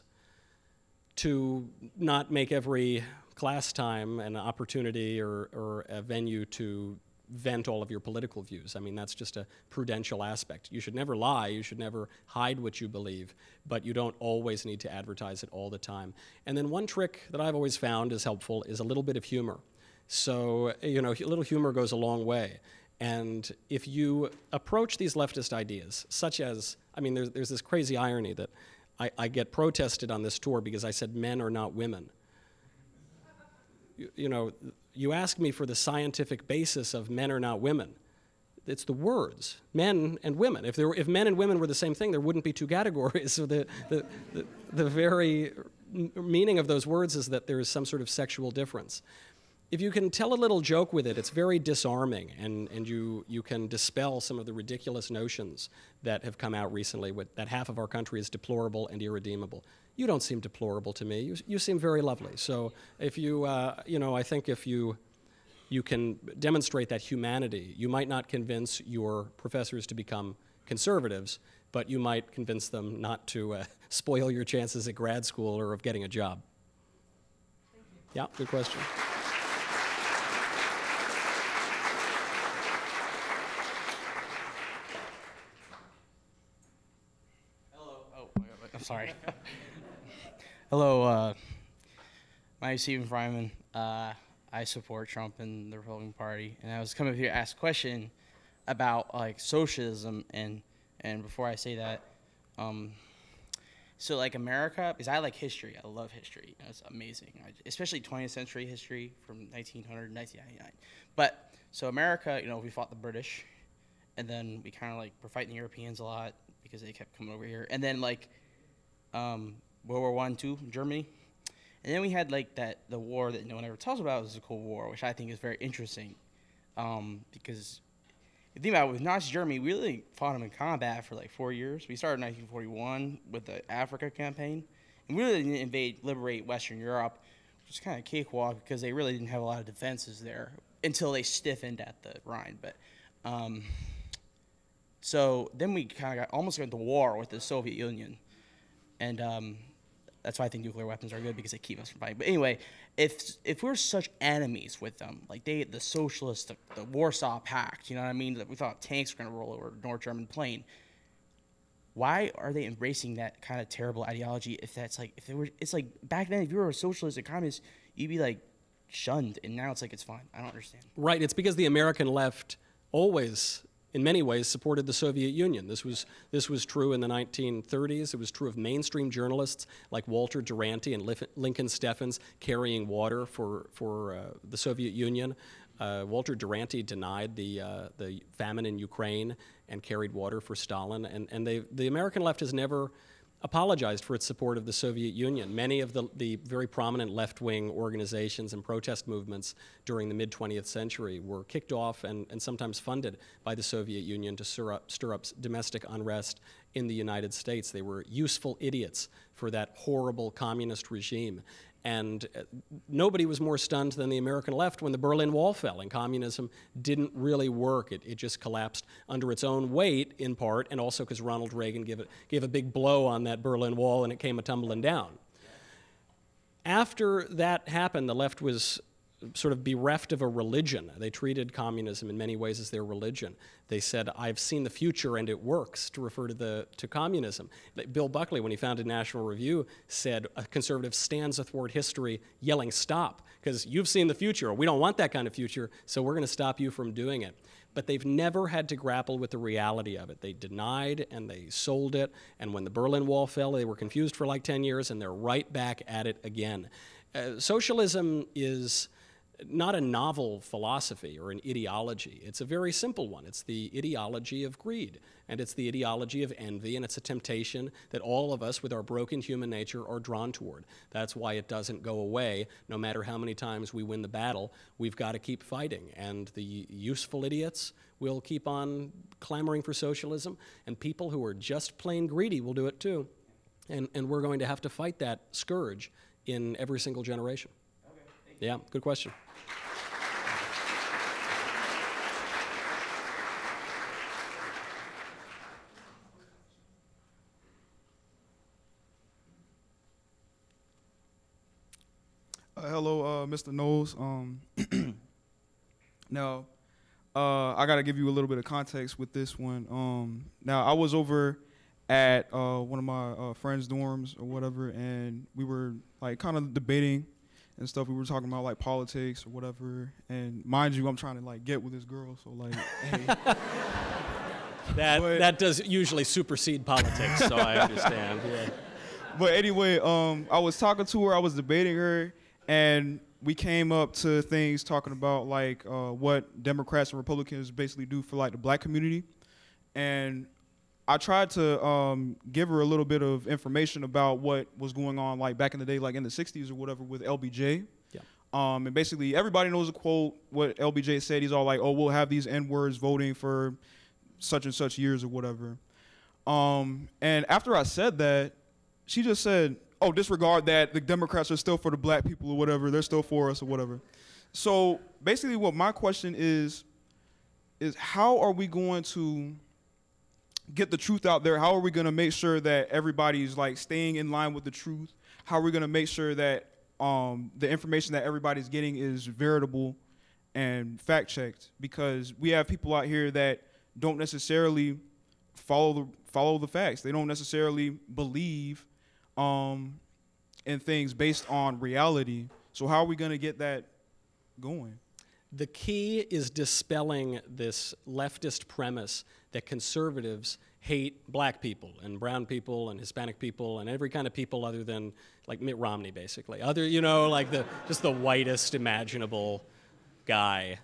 to not make every class time an opportunity or, or a venue to vent all of your political views. I mean, that's just a prudential aspect. You should never lie, you should never hide what you believe, but you don't always need to advertise it all the time. And then one trick that I've always found is helpful is a little bit of humor. So, you know, a little humor goes a long way. And if you approach these leftist ideas, such as, I mean, there's, there's this crazy irony that I, I get protested on this tour because I said men are not women. You, you know, you ask me for the scientific basis of men are not women. It's the words, men and women. If, there were, if men and women were the same thing, there wouldn't be two categories. So the, the, the, the very meaning of those words is that there is some sort of sexual difference. If you can tell a little joke with it, it's very disarming, and, and you, you can dispel some of the ridiculous notions that have come out recently, with, that half of our country is deplorable and irredeemable. You don't seem deplorable to me. You, you seem very lovely. So if you, uh, you know, I think if you, you can demonstrate that humanity, you might not convince your professors to become conservatives, but you might convince them not to uh, spoil your chances at grad school or of getting a job. Yeah, good question. Hello. Oh, wait, wait, I'm sorry. Hello. Uh, my name is Stephen Fryman. Uh, I support Trump and the Republican Party, and I was coming up here to ask a question about like socialism. And and before I say that, um, so like America, because I like history. I love history. You know, it's amazing, I, especially twentieth century history from nineteen hundred to nineteen ninety-nine. But so America, you know, we fought the British, and then we kind of like were fighting the Europeans a lot because they kept coming over here. And then like um, World War One, two, Germany. And then we had like that the war that no one ever tells about was the Cold War, which I think is very interesting, um, because if you think about it, with Nazi Germany, we really fought them in combat for like four years. We started in nineteen forty-one with the Africa campaign, and we really didn't invade, liberate Western Europe, which is kind of cakewalk because they really didn't have a lot of defenses there until they stiffened at the Rhine. But um, so then we kind of got almost got into war with the Soviet Union, and um, that's why I think nuclear weapons are good, because they keep us from fighting. But anyway, if if we're such enemies with them, like they, the socialists, the, the Warsaw Pact, you know what I mean? That we thought tanks were going to roll over a North German plane. Why are they embracing that kind of terrible ideology? If that's like, if they were, it's like back then, if you were a socialist or communist, you'd be like shunned, and now it's like it's fine. I don't understand. Right. It's because the American left always, in many ways, supported the Soviet Union. This was this was true in the nineteen thirties. It was true of mainstream journalists like Walter Duranty and Lif Lincoln Steffens carrying water for for uh, the Soviet Union. Uh, Walter Duranty denied the uh, the famine in Ukraine and carried water for Stalin. And and they the American left has never apologized for its support of the Soviet Union. Many of the, the very prominent left-wing organizations and protest movements during the mid-twentieth century were kicked off and, and sometimes funded by the Soviet Union to stir up, stir up domestic unrest in the United States. They were useful idiots for that horrible communist regime. And uh, nobody was more stunned than the American left when the Berlin Wall fell and communism didn't really work. It, it just collapsed under its own weight, in part, and also because Ronald Reagan gave, it, gave a big blow on that Berlin Wall and it came a-tumbling down. After that happened, the left was sort of bereft of a religion. They treated communism in many ways as their religion. They said, I've seen the future and it works, to refer to, the, to communism. Bill Buckley, when he founded National Review, said a conservative stands athwart history yelling stop, because you've seen the future. We don't want that kind of future, so we're going to stop you from doing it. But they've never had to grapple with the reality of it. They denied and they sold it, and when the Berlin Wall fell, they were confused for like ten years, and they're right back at it again. Uh, socialism is not a novel philosophy or an ideology. It's a very simple one. It's the ideology of greed, and it's the ideology of envy, and it's a temptation that all of us with our broken human nature are drawn toward. That's why it doesn't go away. No matter how many times we win the battle, we've got to keep fighting, and the useful idiots will keep on clamoring for socialism, and people who are just plain greedy will do it too. And, and we're going to have to fight that scourge in every single generation. Yeah, good question. Uh, hello, uh, Mister Knowles. Um, now, uh, I got to give you a little bit of context with this one. Um, now, I was over at uh, one of my uh, friends' dorms or whatever, and we were like kind of debating and stuff. We were talking about like politics or whatever. And mind you, I'm trying to like get with this girl, so like, hey. That but, that does usually supersede politics, so I understand. Yeah. But anyway, um, I was talking to her, I was debating her, and we came up to things talking about like uh, what Democrats and Republicans basically do for like the black community. And I tried to um, give her a little bit of information about what was going on like back in the day, like in the sixties or whatever with L B J. Yeah. Um, and basically everybody knows a quote, what L B J said. He's all like, oh, we'll have these N-words voting for such and such years or whatever. Um, and after I said that, she just said, oh, disregard that. The Democrats are still for the black people or whatever. They're still for us or whatever. So basically what my question is, is how are we going to get the truth out there? How are we going to make sure that everybody's like staying in line with the truth? How are we going to make sure that um, the information that everybody's getting is veritable and fact checked? Because we have people out here that don't necessarily follow the follow the facts. They don't necessarily believe um, in things based on reality. So how are we going to get that going? The key is dispelling this leftist premise that conservatives hate black people and brown people and Hispanic people and every kind of people other than like Mitt Romney, basically. Other, you know, like the just the whitest imaginable guy.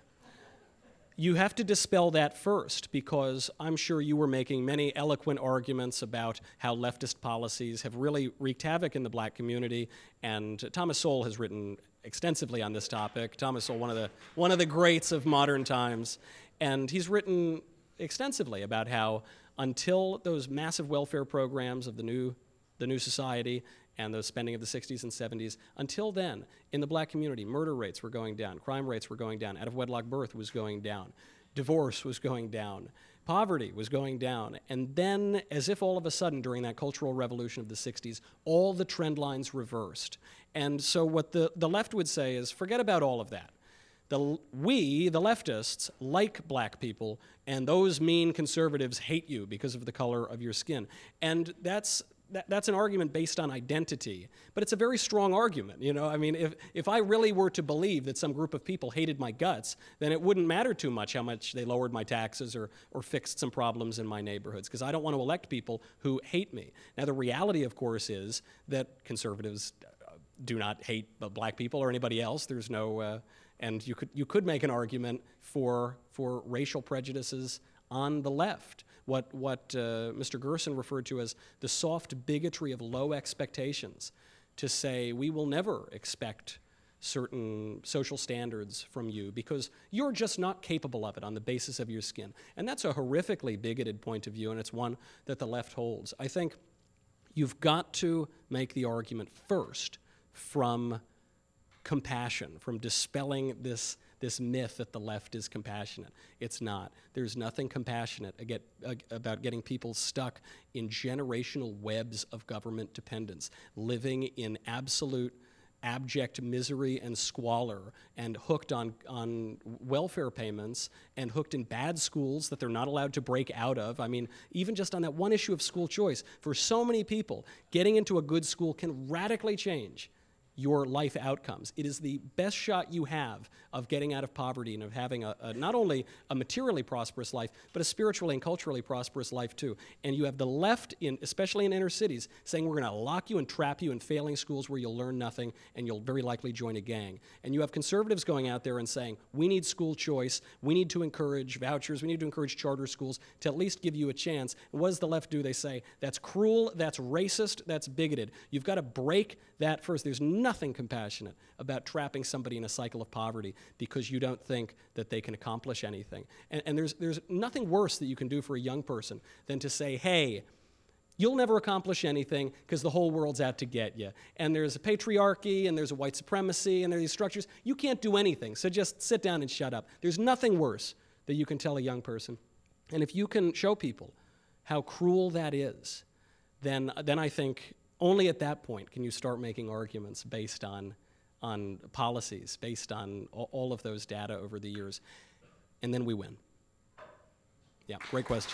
You have to dispel that first, because I'm sure you were making many eloquent arguments about how leftist policies have really wreaked havoc in the black community, and Thomas Sowell has written extensively on this topic. Thomas Sowell, one of the one of the greats of modern times, and he's written extensively about how until those massive welfare programs of the new the new society and the spending of the sixties and seventies, until then, in the black community, murder rates were going down, crime rates were going down, out-of-wedlock birth was going down, divorce was going down, poverty was going down, and then, as if all of a sudden during that cultural revolution of the sixties, all the trend lines reversed. And so what the, the left would say is, forget about all of that. The, we, the leftists, like black people, and those mean conservatives hate you because of the color of your skin. And that's That, that's an argument based on identity, but it's a very strong argument. You know, I mean, if, if I really were to believe that some group of people hated my guts, then it wouldn't matter too much how much they lowered my taxes or, or fixed some problems in my neighborhoods, because I don't want to elect people who hate me. Now, the reality, of course, is that conservatives do not hate black people or anybody else. There's no, uh, and you could, you could make an argument for, for racial prejudices on the left. What, what uh, Mister Gerson referred to as the soft bigotry of low expectations, to say we will never expect certain social standards from you because you're just not capable of it on the basis of your skin. And that's a horrifically bigoted point of view, and it's one that the left holds. I think you've got to make the argument first from compassion, from dispelling this this myth that the left is compassionate. It's not. There's nothing compassionate about getting people stuck in generational webs of government dependence, living in absolute abject misery and squalor, and hooked on, on welfare payments, and hooked in bad schools that they're not allowed to break out of. I mean, even just on that one issue of school choice, for so many people, getting into a good school can radically change your life outcomes. It is the best shot you have of getting out of poverty and of having a, a, not only a materially prosperous life, but a spiritually and culturally prosperous life too. And you have the left, in, especially in inner cities, saying we're going to lock you and trap you in failing schools where you'll learn nothing and you'll very likely join a gang. And you have conservatives going out there and saying we need school choice, we need to encourage vouchers, we need to encourage charter schools to at least give you a chance. And what does the left do? They say that's cruel, that's racist, that's bigoted. You've got to break that first. There's nothing compassionate about trapping somebody in a cycle of poverty because you don't think that they can accomplish anything. And, and there's, there's nothing worse that you can do for a young person than to say, hey, you'll never accomplish anything because the whole world's out to get you. And there's a patriarchy, and there's a white supremacy, and there are these structures. You can't do anything, so just sit down and shut up. There's nothing worse that you can tell a young person. And if you can show people how cruel that is, then, then I think only at that point can you start making arguments based on, on policies, based on all of those data over the years, and then we win. Yeah, great question.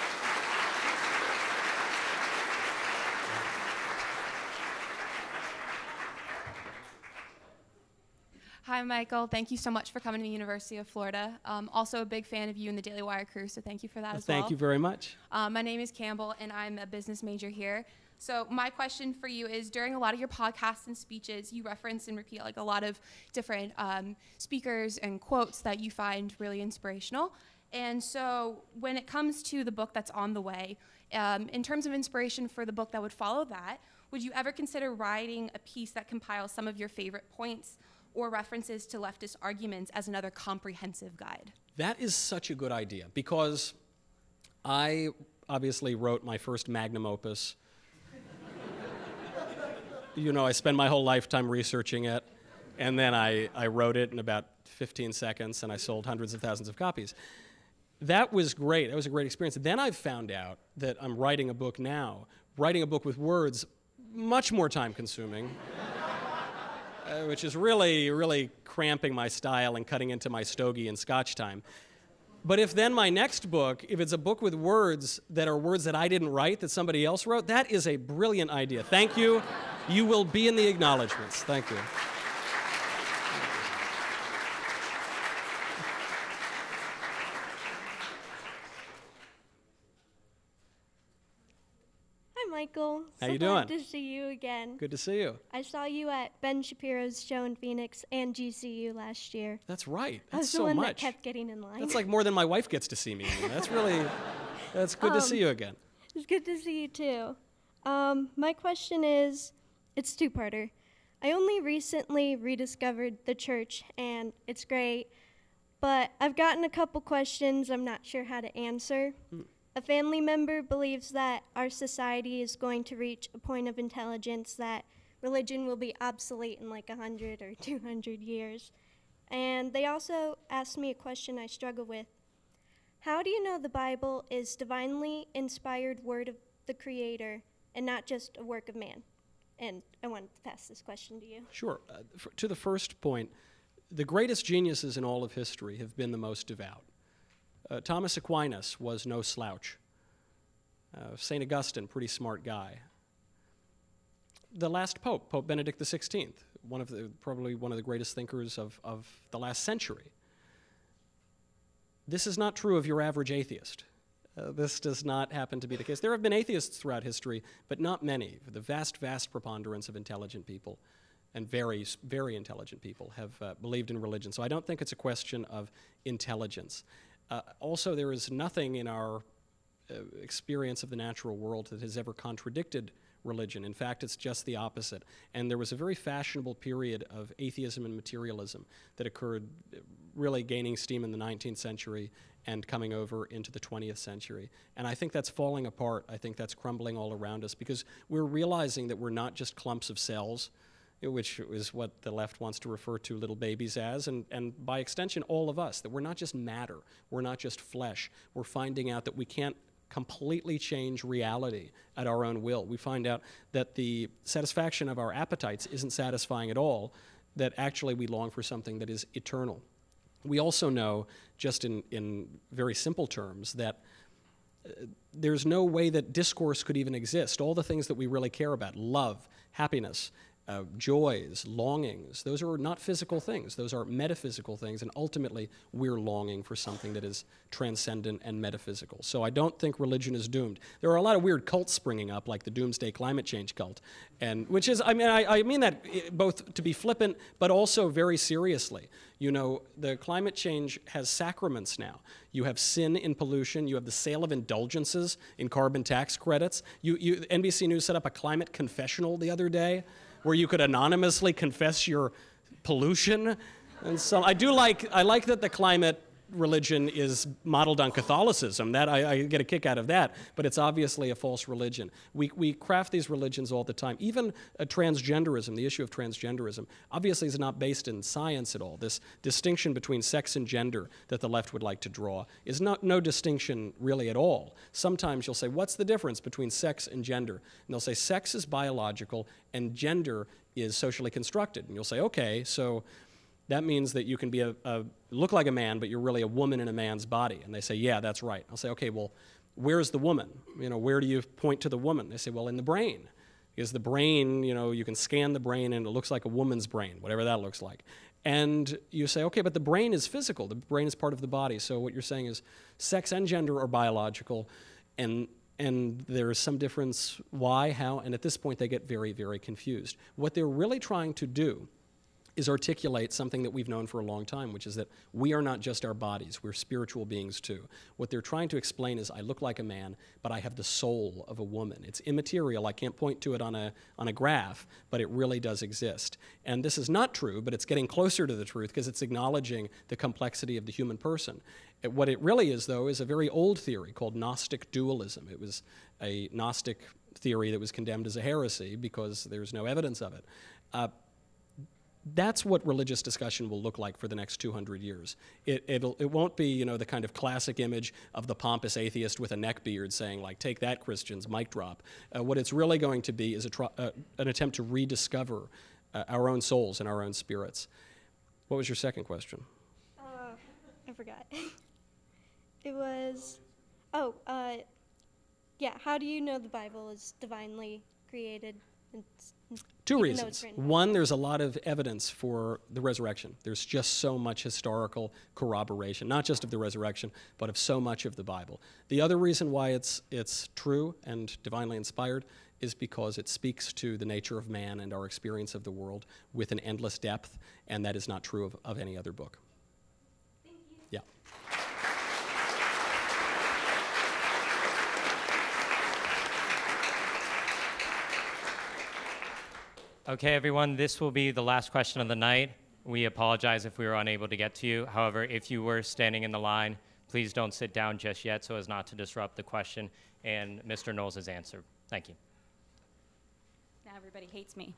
Hi, Michael. Thank you so much for coming to the University of Florida. Um, also a big fan of you and the Daily Wire crew, so thank you for that as well. Thank you very much. Um, my name is Campbell, and I'm a business major here. So my question for you is, during a lot of your podcasts and speeches, you reference and repeat like a lot of different um, speakers and quotes that you find really inspirational. And so when it comes to the book that's on the way, um, in terms of inspiration for the book that would follow that, would you ever consider writing a piece that compiles some of your favorite points or references to leftist arguments as another comprehensive guide? That is such a good idea, because I obviously wrote my first magnum opus. You know, I spent my whole lifetime researching it, and then I, I wrote it in about fifteen seconds, and I sold hundreds of thousands of copies. that was great. That was a great experience. Then I've found out that I'm writing a book now. Writing a book with words, much more time-consuming, uh, which is really, really cramping my style and cutting into my stogie and scotch time. But if then my next book, if it's a book with words that are words that I didn't write, that somebody else wrote, that is a brilliant idea. Thank you. You will be in the acknowledgments. Thank you. Michael. How so you doing? Glad to see you again. Good to see you. I saw you at Ben Shapiro's show in Phoenix and G C U last year. That's right. That's I was so the one much. that kept getting in line. That's like more than my wife gets to see me. I mean, that's really, that's good um, to see you again. It's good to see you too. Um, my question is, it's two-parter. I only recently rediscovered the church, and it's great, but I've gotten a couple questions I'm not sure how to answer. Hmm. A family member believes that our society is going to reach a point of intelligence that religion will be obsolete in like one hundred or two hundred years. And they also asked me a question I struggle with. How do you know the Bible is divinely inspired word of the Creator and not just a work of man? And I wanted to pass this question to you. Sure. Uh, f- to the first point, the greatest geniuses in all of history have been the most devout. Uh, Thomas Aquinas was no slouch. Uh, Saint Augustine, pretty smart guy. The last pope, Pope Benedict the sixteenth, one of the, probably one of the greatest thinkers of, of the last century. This is not true of your average atheist. Uh, this does not happen to be the case. There have been atheists throughout history, but not many. The vast, vast preponderance of intelligent people and very, very intelligent people have uh, believed in religion. So I don't think it's a question of intelligence. Uh, also, there is nothing in our uh, experience of the natural world that has ever contradicted religion. In fact, it's just the opposite. And there was a very fashionable period of atheism and materialism that occurred, really gaining steam in the nineteenth century and coming over into the twentieth century. And I think that's falling apart. I think that's crumbling all around us because we're realizing that we're not just clumps of cells, which is what the left wants to refer to little babies as, and, and by extension, all of us, that we're not just matter, we're not just flesh. We're finding out that we can't completely change reality at our own will. We find out that the satisfaction of our appetites isn't satisfying at all, that actually we long for something that is eternal. We also know, just in, in very simple terms, that uh, there's no way that discourse could even exist. All the things that we really care about, love, happiness, Uh, joys, longings, those are not physical things. Those are metaphysical things, and ultimately we're longing for something that is transcendent and metaphysical. So I don't think religion is doomed. There are a lot of weird cults springing up, like the Doomsday Climate Change cult, and which is, I mean, I, I mean that both to be flippant, but also very seriously. You know, the climate change has sacraments now. You have sin in pollution. You have the sale of indulgences in carbon tax credits. You, you, N B C News set up a climate confessional the other day, where you could anonymously confess your pollution. And so I do like, I like that the climate religion is modeled on Catholicism. That I, I get a kick out of that, but it's obviously a false religion. We, we craft these religions all the time. Even uh, transgenderism, the issue of transgenderism, obviously is not based in science at all. This distinction between sex and gender that the left would like to draw is not, no distinction really at all. Sometimes you'll say, what's the difference between sex and gender? And they'll say, sex is biological and gender is socially constructed. And you'll say, okay, so that means that you can be a, a look like a man, but you're really a woman in a man's body. And they say, yeah, that's right. I'll say, okay, well, where's the woman? You know, where do you point to the woman? They say, well, in the brain. Because the brain, you know, you can scan the brain and it looks like a woman's brain, whatever that looks like. And you say, okay, but the brain is physical. The brain is part of the body. So what you're saying is sex and gender are biological, and and there is some difference why, how, and at this point they get very, very confused. What they're really trying to do is articulate something that we've known for a long time, which is that we are not just our bodies, we're spiritual beings too. What they're trying to explain is, I look like a man, but I have the soul of a woman. It's immaterial, I can't point to it on a, on a graph, but it really does exist. And this is not true, but it's getting closer to the truth because it's acknowledging the complexity of the human person. It, what it really is, though, is a very old theory called Gnostic dualism. It was a Gnostic theory that was condemned as a heresy because there's no evidence of it. Uh, that's what religious discussion will look like for the next two hundred years. It, it'll, it won't be, you know, the kind of classic image of the pompous atheist with a neckbeard saying, like, take that, Christians, mic drop. Uh, what it's really going to be is a tr uh, an attempt to rediscover uh, our own souls and our own spirits. What was your second question? Uh, I forgot. It was, oh, uh, yeah, how do you know the Bible is divinely created? And Two reasons. One, there's a lot of evidence for the resurrection. There's just so much historical corroboration, not just of the resurrection, but of so much of the Bible. The other reason why it's, it's true and divinely inspired is because it speaks to the nature of man and our experience of the world with an endless depth, and that is not true of, of any other book. Thank you. Yeah. Okay, everyone, this will be the last question of the night. We apologize if we were unable to get to you. However, if you were standing in the line, please don't sit down just yet so as not to disrupt the question and Mister Knowles' answer. Thank you. Now everybody hates me.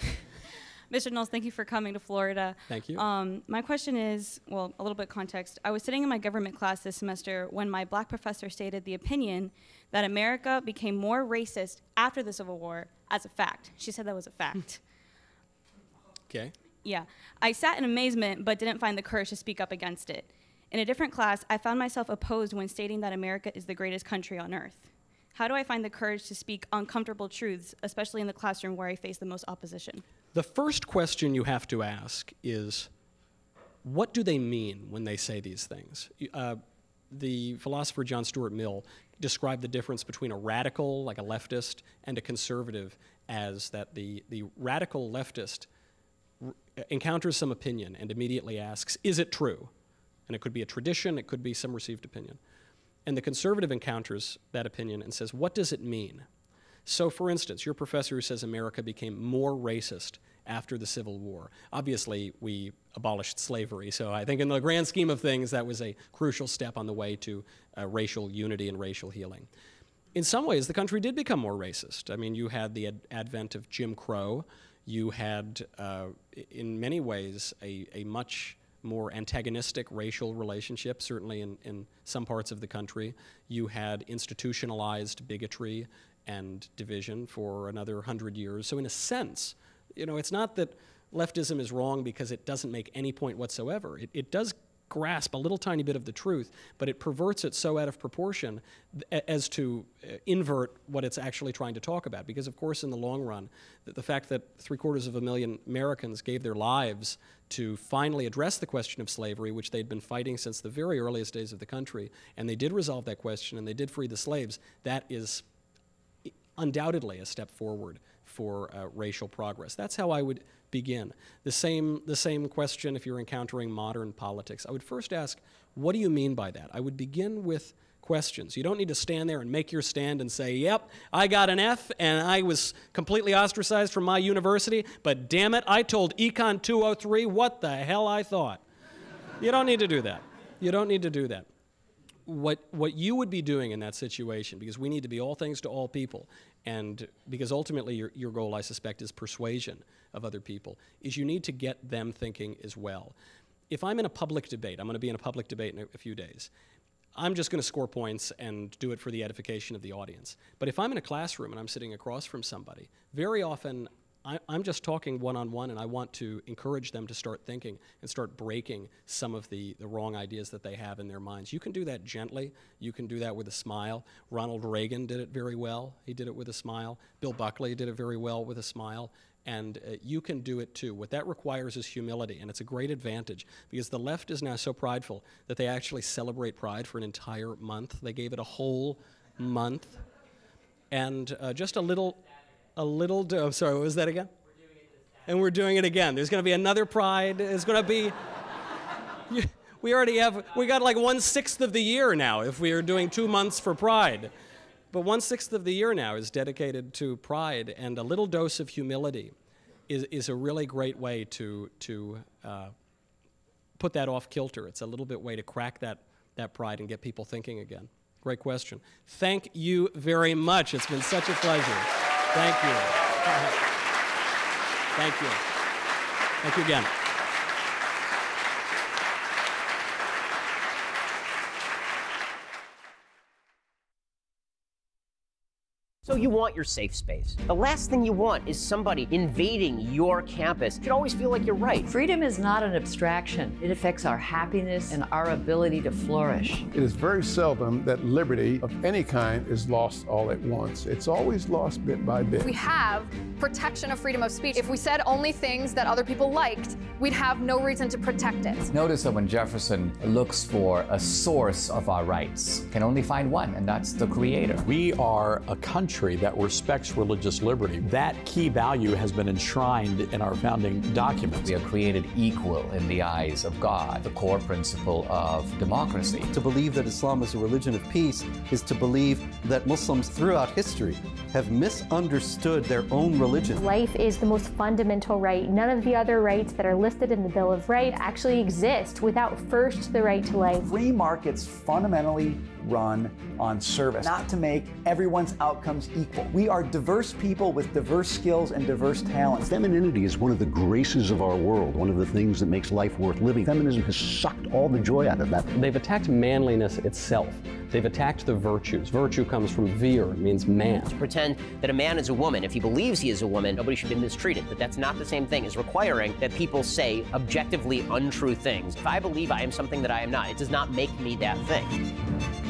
Mister Knowles, thank you for coming to Florida. Thank you. Um, my question is, well, a little bit of context. I was sitting in my government class this semester when my black professor stated the opinion that America became more racist after the Civil War as a fact. She said that was a fact. Okay. Yeah. I sat in amazement but didn't find the courage to speak up against it. In a different class, I found myself opposed when stating that America is the greatest country on earth. How do I find the courage to speak uncomfortable truths, especially in the classroom where I face the most opposition? The first question you have to ask is, what do they mean when they say these things? Uh, the philosopher John Stuart Mill described the difference between a radical, like a leftist, and a conservative as that the, the radical leftist r encounters some opinion and immediately asks, is it true? And it could be a tradition, it could be some received opinion. And the conservative encounters that opinion and says, what does it mean? So, for instance, your professor who says America became more racist after the Civil War. Obviously, we abolished slavery, so I think in the grand scheme of things, that was a crucial step on the way to uh, racial unity and racial healing. In some ways, the country did become more racist. I mean, you had the ad advent of Jim Crow. You had, uh, in many ways, a, a much more antagonistic racial relationship, certainly in, in some parts of the country. You had institutionalized bigotry and division for another hundred years. So in a sense, you know, it's not that leftism is wrong because it doesn't make any point whatsoever. It, it does grasp a little tiny bit of the truth, but it perverts it so out of proportion as to invert what it's actually trying to talk about. Because of course, in the long run, the, the fact that three quarters of a million Americans gave their lives to finally address the question of slavery, which they'd been fighting since the very earliest days of the country, and they did resolve that question and they did free the slaves, that is undoubtedly a step forward for uh, racial progress. That's how I would begin. The same, the same question if you're encountering modern politics. I would first ask, what do you mean by that? I would begin with questions. You don't need to stand there and make your stand and say, yep, I got an F and I was completely ostracized from my university, but damn it, I told Econ two oh three what the hell I thought. You don't need to do that. You don't need to do that. What, what you would be doing in that situation, because we need to be all things to all people, and because ultimately your, your goal, I suspect, is persuasion of other people, is you need to get them thinking as well. If I'm in a public debate, I'm going to be in a public debate in a, a few days, I'm just going to score points and do it for the edification of the audience. But if I'm in a classroom and I'm sitting across from somebody, very often I, I'm just talking one-on-one, and I want to encourage them to start thinking and start breaking some of the, the wrong ideas that they have in their minds. You can do that gently. You can do that with a smile. Ronald Reagan did it very well. He did it with a smile. Bill Buckley did it very well with a smile. And uh, you can do it too. What that requires is humility, and it's a great advantage because the left is now so prideful that they actually celebrate Pride for an entire month. They gave it a whole month. And uh, just a little... A little, do I'm sorry, what was that again? We're doing it this and we're doing it again. There's going to be another Pride. There's going to be, you, we already have, we got like one-sixth of the year now if we are doing two months for Pride. But one-sixth of the year now is dedicated to Pride, and a little dose of humility is, is a really great way to, to uh, put that off kilter. It's a little bit way to crack that, that pride and get people thinking again. Great question. Thank you very much. It's been such a pleasure. Thank you. Thank you. Thank you again. So you want your safe space. The last thing you want is somebody invading your campus. You should always feel like you're right. Freedom is not an abstraction. It affects our happiness and our ability to flourish. It is very seldom that liberty of any kind is lost all at once. It's always lost bit by bit. We have protection of freedom of speech. If we said only things that other people liked, we'd have no reason to protect it. Notice that when Jefferson looks for a source of our rights, can only find one, and that's the Creator. We are a country that respects religious liberty. That key value has been enshrined in our founding documents. We are created equal in the eyes of God, the core principle of democracy. To believe that Islam is a religion of peace is to believe that Muslims throughout history have misunderstood their own religion. Life is the most fundamental right. None of the other rights that are listed in the Bill of Rights actually exist without first the right to life. Free markets fundamentally run on service, not to make everyone's outcomes equal. We are diverse people with diverse skills and diverse talents. Femininity is one of the graces of our world, one of the things that makes life worth living. Feminism has sucked all the joy out of that. They've attacked manliness itself. They've attacked the virtues. Virtue comes from vir, it means man. To pretend that a man is a woman, if he believes he is a woman, nobody should be mistreated. But that's not the same thing as requiring that people say objectively untrue things. If I believe I am something that I am not, it does not make me that thing.